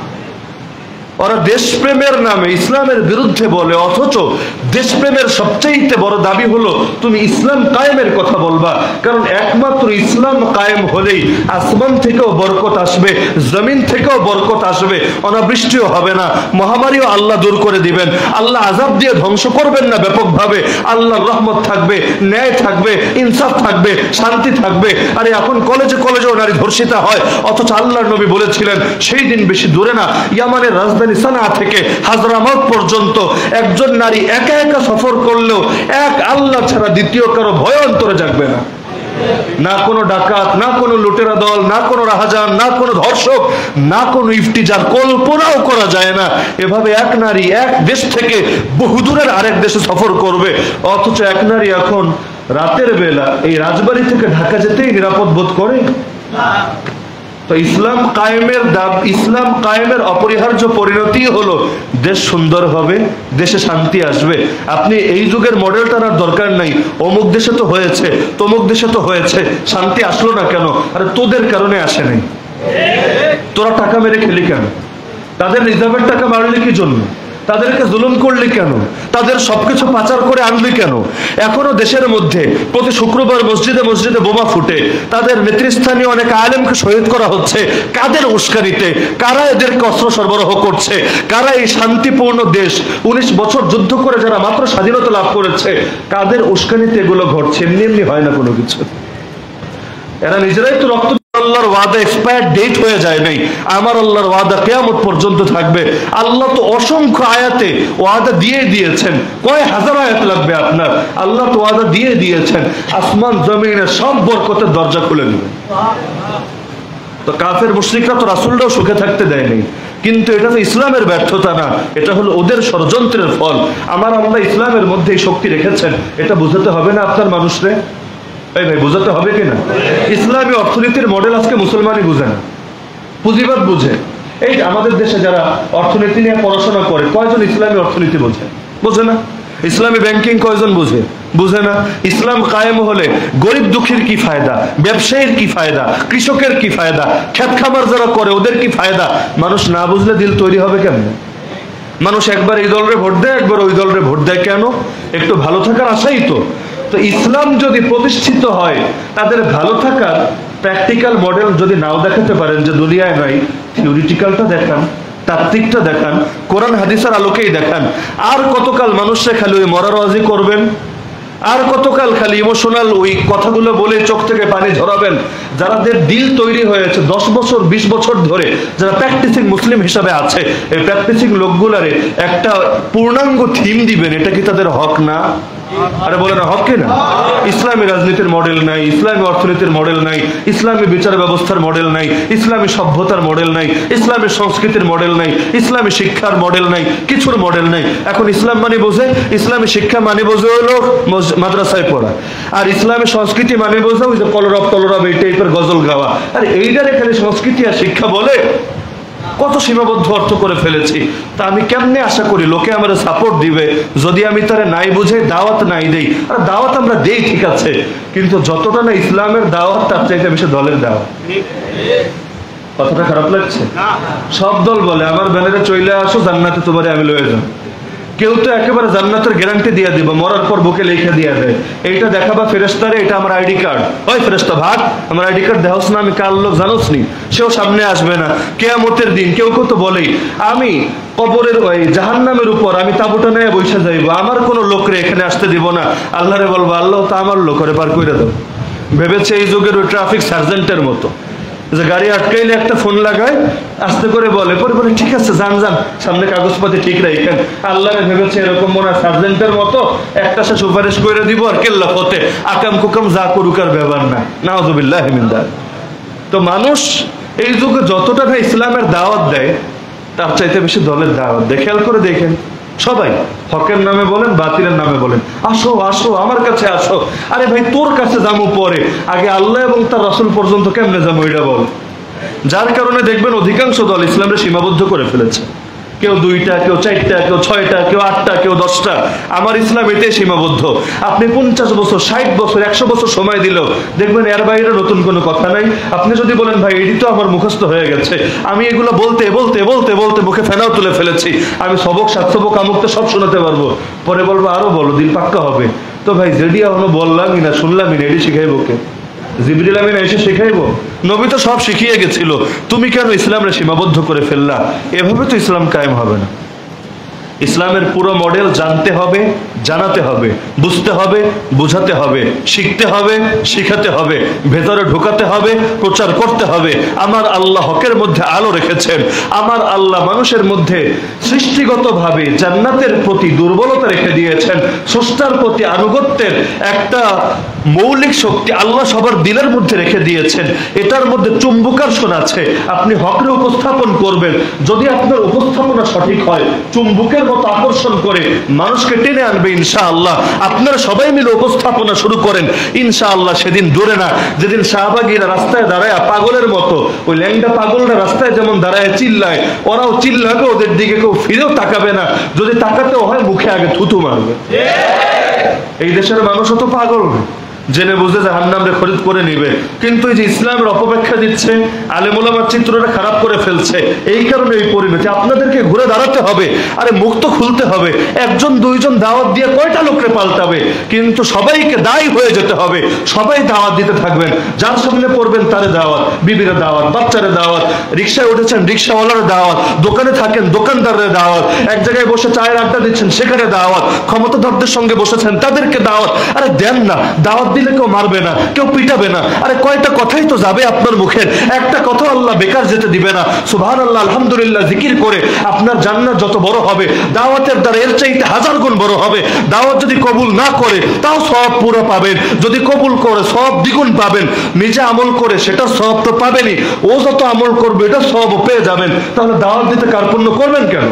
ওরা দেশপ্রেমের নামে ইসলামের বিরুদ্ধে বলে, অথচ দেশপ্রেমের সবচেয়ে বড় দাবি হলো তুমি ইসলাম কায়েমের কথা বলবা। কারণ একমাত্র ইসলাম কায়েম হলেই আসমান থেকেও বরকত আসবে, জমিন থেকেও বরকত আসবে, অনাবৃষ্টিও হবে না, মহামারীও আল্লাহ দূর করে দিবেন, আল্লাহ আযাব দিয়ে ধ্বংস করবেন না ব্যাপকভাবে, আল্লাহর রহমত থাকবে, ন্যায় থাকবে, ইনসাফ থাকবে, শান্তি থাকবে। আরে এখন কলেজে কলেজেও নারী ধর্ষিতা হয়, অথচ আল্লাহর নবী বলেছিলেন সেই দিন বেশি দূরে না, ইয়ামানের রাজধানী সানা থেকে হাজরামাউত পর্যন্ত একজন নারী একা একা সফর করলেও এক আল্লাহ ছাড়া দ্বিতীয় কারো ভয় অন্তরে জাগবে না। না কোনো ডাকাত, না কোনো লুটেরা দল, না কোনো রাহাজান, না কোনো ধর্ষক, না কোনো ইফতিজার, কল্পনাও করা যায় না এভাবে এক নারী এক দেশ থেকে বহুদূরের আরেক দেশে সফর করবে। অথচ এক নারী এখন রাতের বেলা এই রাজবাড়ি থেকে ঢাকা যেতেই নিরাপদ বোধ করে। তো ইসলাম কায়েমের দাব ইসলাম কায়েমের অপরিহার্য পরিণতি হলো দেশ সুন্দর হবে, দেশে শান্তি আসবে। আপনি এই যুগের মডেল টানার দরকার নাই, অমুক দেশে তো হয়েছে, তমুক দেশে তো হয়েছে, শান্তি আসলো না কেন? আরে তোদের কারণে আসে নাই। তোরা টাকা মেরে খেলি কেন? তাদের রিজার্ভের টাকা মারলি কি জন্য? তাদেরকে জুলুম করলি কেন? তাদের সবকিছু পাচার করে আনলি কেন? এখনো দেশের মধ্যে প্রতি শুক্রবার মসজিদে মসজিদে বোমা ফুটে, তাদের নেতৃস্থানীয় অনেক আলেমকে শহীদ করা হচ্ছে। কাদের উস্কানিতে? কারা এদেরকে অস্ত্র সরবরাহ করছে? কারা এই শান্তিপূর্ণ দেশ উনিশ বছর যুদ্ধ করে যারা মাত্র স্বাধীনতা লাভ করেছে, কাদের উস্কানিতে এগুলো ঘটছে? এমনি এমনি হয় না কোনো কিছু। এরা নিজেরাই তো রক্ত, আল্লাহর ওয়াদা এক্সপায়ার ডেট হয়ে যায় নাই, আমার আল্লাহর ওয়াদা কিয়ামত পর্যন্ত থাকবে। আল্লাহ তো অসংখ্য আয়াতে ওয়াদা দিয়ে দিয়েছেন, কয় হাজার আয়াত লাগবে আপনার? আল্লাহ তো ওয়াদা দিয়ে দিয়েছেন আসমান জমিনের সব বরকতের দরজা খুলে দিবে। তো কাফের মুশরিকরা তো রাসূলরাও সুখে থাকতে দেয়নি, কিন্তু এটা তো ইসলামের ব্যর্থতা না, এটা হলো ওদের ষড়যন্ত্রের ফল। আমার আল্লাহ ইসলামের মধ্যে এই শক্তি রেখেছেন, এটা বুঝাতে হবে না আপনার মানুষরে? এই ভাই বুঝাতে হবে কিনা? ইসলামী অর্থনীতির মডেল আজকে মুসলমানই বুঝে না, পুঁজিবাদ বুঝে। এই আমাদের দেশে যারা অর্থনীতি নিয়ে পড়াশোনা করে, কয়জন ইসলামী অর্থনীতি বোঝে? বোঝে না। ইসলামী ব্যাংকিং কয়জন বুঝে? বুঝে না। ইসলাম কায়েম হলে গরিব দুঃখীর কি ফায়দা, ব্যবসায়ীর কি ফায়দা, কৃষকের কি ফায়দা, খেত খামার যারা করে ওদের কি ফায়দা? মানুষ না বুঝলে দিল তৈরি হবে কেমনে? মানুষ একবার এই দলরে ভোট দেয়, একবার ওই দলরে ভোট দেয় কেন? একটু ভালো থাকার আশাই তো। তো ইসলাম যদি প্রতিষ্ঠিত হয়, তাদের ভালো থাকার প্র্যাকটিক্যাল মডেল যদি নাও দেখাতে পারেন, যে দুনিয়ায় নাই, থিওরিটিক্যালটা দেখান, তাত্ত্বিকটা দেখান, কোরআন হাদিসের আলোকেই দেখান। আর কতকাল মানুষরা খালি ওই মরার ওয়াজি করবেন? আর কতকাল খালি ইমোশনাল ওই কথাগুলো বলে চোখ থেকে পানি ঝরাবেন? যাদের দিল তৈরি হয়েছে দশ বছর বিশ বছর ধরে, যারা প্র্যাকটিসিং মুসলিম হিসাবে আছে, এই প্র্যাকটিসিং লোকগুলারে একটা পূর্ণাঙ্গ থিম দিবেন, এটা কি তাদের হক না? আরে বলে না হক না? ইসলামী রাজনীতির মডেল নাই, ইসলামী অর্থনীতির মডেল নাই, ইসলামী বিচার ব্যবস্থার মডেল নাই, ইসলামী সভ্যতার মডেল নাই, ইসলামী সংস্কৃতির মডেল নাই, ইসলামী শিক্ষার মডেল নাই, কিছুর মডেল নাই। এখন ইসলাম মানে বোঝে, ইসলামী শিক্ষা মানে বোঝে হলো মাদ্রাসায় পড়া, আর ইসলামী সংস্কৃতি মানে বোঝে ওই যে কলরব টলরব এই টাইপের গজল গাওয়া। আর এইটার এখানে সংস্কৃতি আর শিক্ষা বলে? কত সীমাবদ্ধ অর্থ করে ফেলেছি। তা আমি কেমনে আশা করি লোকে আমার সাপোর্ট দিবে যদি আমি তারা নাই বুঝে দাওয়াত নাই দেই? আর দাওয়াত আমরা দেই ঠিক আছে, কিন্তু যতটা না ইসলামের দাওয়াত তার চাইতে বেশি দলের দাওয়াত। কথাটা খারাপ লাগছে? সব দল বলে আমার ব্যানারে চলে আসো, জান্নাতে তোমারে আমি লয়ে যাব। কেউ তো একেবারে জান্নাতের গ্যারান্টি দিয়ে দিব, মরার পর বুকে লিখে দিয়ে দেয়, এইটা দেখাবা ফেরেশতারে, এটা আমার আইডি কার্ড। ওই ফেরেশতা ভাগ, আমার আইডি কার্ড দেখাস না, আমি কার লোক জানোস নি? সেও সামনে আসবে না কিয়ামতের দিন। কেউ কেউ তো বলেই আমি কবরের ওই জাহান্নামের উপর আমি তাবুটা নিয়ে বসে যাইবো, আমার কোনো লোকরে এখানে আসতে দিব না। আল্লাহরে বলবো আল্লাহ তা আমার লোকরে পার করে দাও। ভেবেছে এই যুগের ওই ট্রাফিক সার্জেন্টের মতো, যে গাড়ি আটকাইলে একটা ফোন লাগায়, আস্তে করে বলে, পরে বলে ঠিক আছে যান যান, সামনে কাগজপাতি ঠিক রাখেন। আল্লাহ ভেবেছে এরকম মনে হয় সার্জেন্টের মতো একটা সে সুপারিশ করে দিব আর কেল্লা হতে আকাম কুকাম যা করুক আর ব্যবহার না। নাউযুবিল্লাহি মিন যালিক। তো মানুষ এই যুগে যতটা না ইসলামের দাওয়াত দেয়, তার চাইতে বেশি দলের দাওয়াত দেয়। খেয়াল করে দেখেন, সবাই হকের নামে বলেন, বাতিলের নামে বলেন, আসো আসো আমার কাছে আসো। আরে ভাই, তোর কাছে যাবো পরে, আগে আল্লাহ এবং তার রাসূল পর্যন্ত কেমনে যাবো এটা বল। যার কারণে দেখবেন অধিকাংশ দল ইসলামকে সীমাবদ্ধ করে ফেলেছে। কেউ দুইটা, কেউ চারটা, কেউ ছয়টা, কেউ আটটা, কেউ দশটা। আমার ইসলাম এটাই সীমাবদ্ধ। আপনি পঞ্চাশ বছর, ষাট বছর, একশো বছর সময় দিলেও দেখবেন এর বাইরে নতুন কোনো কথা নাই। আপনি যদি বলেন ভাই এটি তো আমার মুখস্থ হয়ে গেছে, আমি এগুলো বলতে বলতে বলতে বলতে মুখে ফেনাও তুলে ফেলেছি, আমি সবক সাত সবক আমুকতে সব শোনাতে পারবো, পরে বলবো আরো বলো, দিল পাক্কা হবে। তো ভাই যেটি এখনো বললামই না, শুনলামই না, এটি শিখাইবো কে? জিবরিল আমিন এসে শিখাইবো? নবী তো সব শিখিয়ে গেছিল, তুমি কেন ইসলামরে সীমাবদ্ধ করে ফেললা? এভাবে তো ইসলাম কায়েম হবে না। ইসলামের পুরো মডেল জানতে হবে, জানাতে হবে, বুঝতে হবে, বোঝাতে হবে, শিখতে হবে, শিখাতে হবে, ভেতরে ঢোকাতে হবে, প্রচার করতে হবে। আমার আল্লাহ হকের মধ্যে আলো রেখেছেন। আমার আল্লাহ মানুষের মধ্যে সৃষ্টিগতভাবে জান্নাতের প্রতি দুর্বলতা রেখে দিয়েছেন। স্রষ্টার প্রতি আনুগত্যের একটা মৌলিক শক্তি আল্লাহ সবার দিলের মধ্যে রেখে দিয়েছেন। এটার মধ্যে চুম্বকার্ষণ আছে। আপনি হকরে উপস্থাপন করবেন, যদি আপনার উপস্থাপনা সঠিক হয়, চুম্বকের মতো আকর্ষণ করে মানুষকে টেনে আনবে ইনশাআল্লাহ। আপনারা সবাই মিলে উপস্থাপনা শুরু করেন, ইনশাআল্লাহ সেদিন দূরে না, যেদিন শাহবাগীরা রাস্তায় দাঁড়ায় পাগলের মতো, ওই ল্যাংডা পাগলরা রাস্তায় যেমন দাঁড়ায় চিল্লায়, ওরাও চিল্লাবে, ওদের দিকে কেউ ফিরেও তাকাবে না। যদি তাকাতেও হয় মুখে আগে থুতু মারবে। এই দেশের মানুষও তো পাগল, জেনে বুঝে জাহান্নামে খরিদ করে নিবে। কিন্তু এই যে ইসলামের অপব্যাখ্যা দিচ্ছে, আলেম ওলামার চিত্রটা খারাপ করে ফেলছে, এই কারণে এই পরিণতি। আপনাদেরকে ঘুরে দাঁড়াতে হবে, আরে মুখ তো খুলতে হবে। একজন দুইজন দাওয়াত দিয়ে কয়টা লোকরে পাল্টাবে? কিন্তু সবাইকে দায়ী হয়ে যেতে হবে, সবাই দাওয়াত দিতে থাকবেন। যার সামনে পড়বেন তারে দাওয়াত, বিবিরা দাওয়াত, বাচ্চারে দাওয়াত, রিক্সায় উঠেছেন রিক্সাওয়ালার দাওয়াত, দোকানে থাকেন দোকানদারের দাওয়াত, এক জায়গায় বসে চায়ের আড্ডা দিচ্ছেন সেখানে দাওয়াত, ক্ষমতাধরদের সঙ্গে বসেছেন তাদেরকে দাওয়াত। আরে দেন না, দাওয়াত দিলে কেউ মারবে না, কেউ পিটাবে না। আরে কয়টা কথাই তো যাবে আপনার মুখের, একটা কথা আল্লাহ বেকার যেতে দিবে না। সুবহানাল্লাহ, আলহামদুলিল্লাহ জিকির করে আপনার জান্নাত যত বড় হবে, দাওয়াতের দ্বারা এর চাইতে হাজার গুণ বড় হবে। দাওয়াত যদি কবুল না করে তাও সওয়াব পুরো পাবেন, যদি কবুল করে সওয়াব দ্বিগুণ পাবেন। নিজে আমল করে সেটা সওয়াব তো পাবেনই, ও যত আমল করবে এটা সওয়াব পেয়ে যাবেন। তাহলে দাওয়াত দিতে কার্পণ্য করবেন কেন?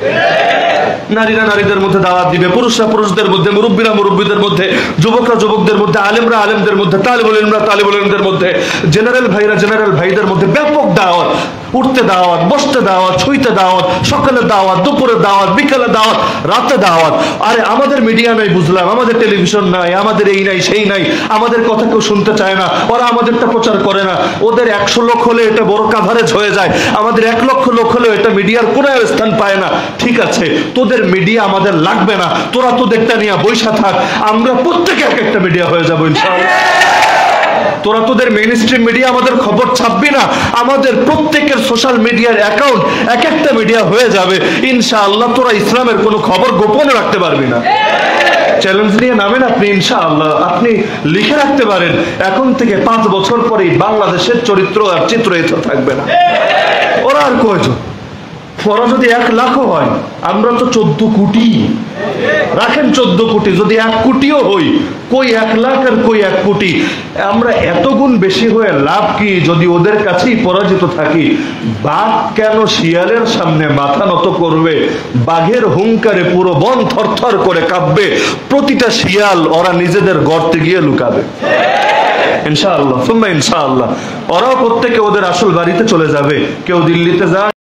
নারীরা নারীদের মধ্যে দাওয়াত দিবে, পুরুষরা পুরুষদের মধ্যে, মুরব্বীরা মুরব্বীদের মধ্যে, যুবকরা যুবকদের মধ্যে, আলেমরা আলেমদের মধ্যে, তালিবুল ইলমরা তালিবুল ইলমদের মধ্যে, জেনারেল ভাইরা জেনারেল ভাইদের মধ্যে ব্যাপক দাওয়াত। উঠতে দাওয়াত, বসতে দাওয়াত, ছুঁইতে দাওয়াত, সকালে দাওয়াত, দুপুরে দাওয়াত, বিকালে দাওয়াত, রাতে দাওয়াত। আরে আমাদের মিডিয়া নাই বুঝলাম, আমাদের টেলিভিশন নাই, আমাদের এই নাই সেই নাই, আমাদের কথা কেউ শুনতে চায় না, ওরা আমাদেরটা প্রচার করে না। ওদের একশো লোক হলে এটা বড় কাভারেজ হয়ে যায়, আমাদের এক লক্ষ লোক হলে এটা মিডিয়ার কোনো স্থান পায় না। ঠিক আছে, তোদের মিডিয়া আমাদের লাগবে না, তোরা তোদেরটা নিয়ে বৈশা থাক, আমরা প্রত্যেকে এক একটা মিডিয়া হয়ে যাবো ইনশাআল্লাহ। তোরা তোদের মেইনস্ট্রিম মিডিয়া আমাদের খবর ছাপবি না, আমাদের প্রত্যেকের সোশ্যাল মিডিয়ার অ্যাকাউন্ট এক একটা মিডিয়া হয়ে যাবে ইনশাআল্লাহ। তোরা ইসলামের কোনো খবর গোপনে রাখতে পারবি না। চ্যালেঞ্জ নিয়ে নামেন আপনি ইনশাআল্লাহ। আপনি লিখে রাখতে পারেন, এখন থেকে পাঁচ বছর পরেই বাংলাদেশের চরিত্র আর চিত্র এত থাকবে না। ওরা আর কয়জন? ওরা যদি এক লাখও হয়, আমরা তো চোদ্দ কোটি। রাখেন চোদ্দ কোটি, যদি এক কোটিও হই, কই এক লাখ আর কই এক কোটি, আমরা এত গুণ বেশি হয়ে লাভ কি যদি ওদের কাছেই পরাজিত থাকি? বাঘ কেন শিয়ালের সামনে মাথা নত করবে? বাঘের হুঙ্কারে পুরো বন থরথর করে কাঁপবে, প্রতিটা শিয়াল ওরা নিজেদের গর্তে গিয়ে লুকাবে ইনশাআল্লাহ, সুম্মা ইনশাআল্লাহ। ওরাও প্রত্যেকে ওদের আসল বাড়িতে চলে যাবে, কেউ দিল্লিতে যায়,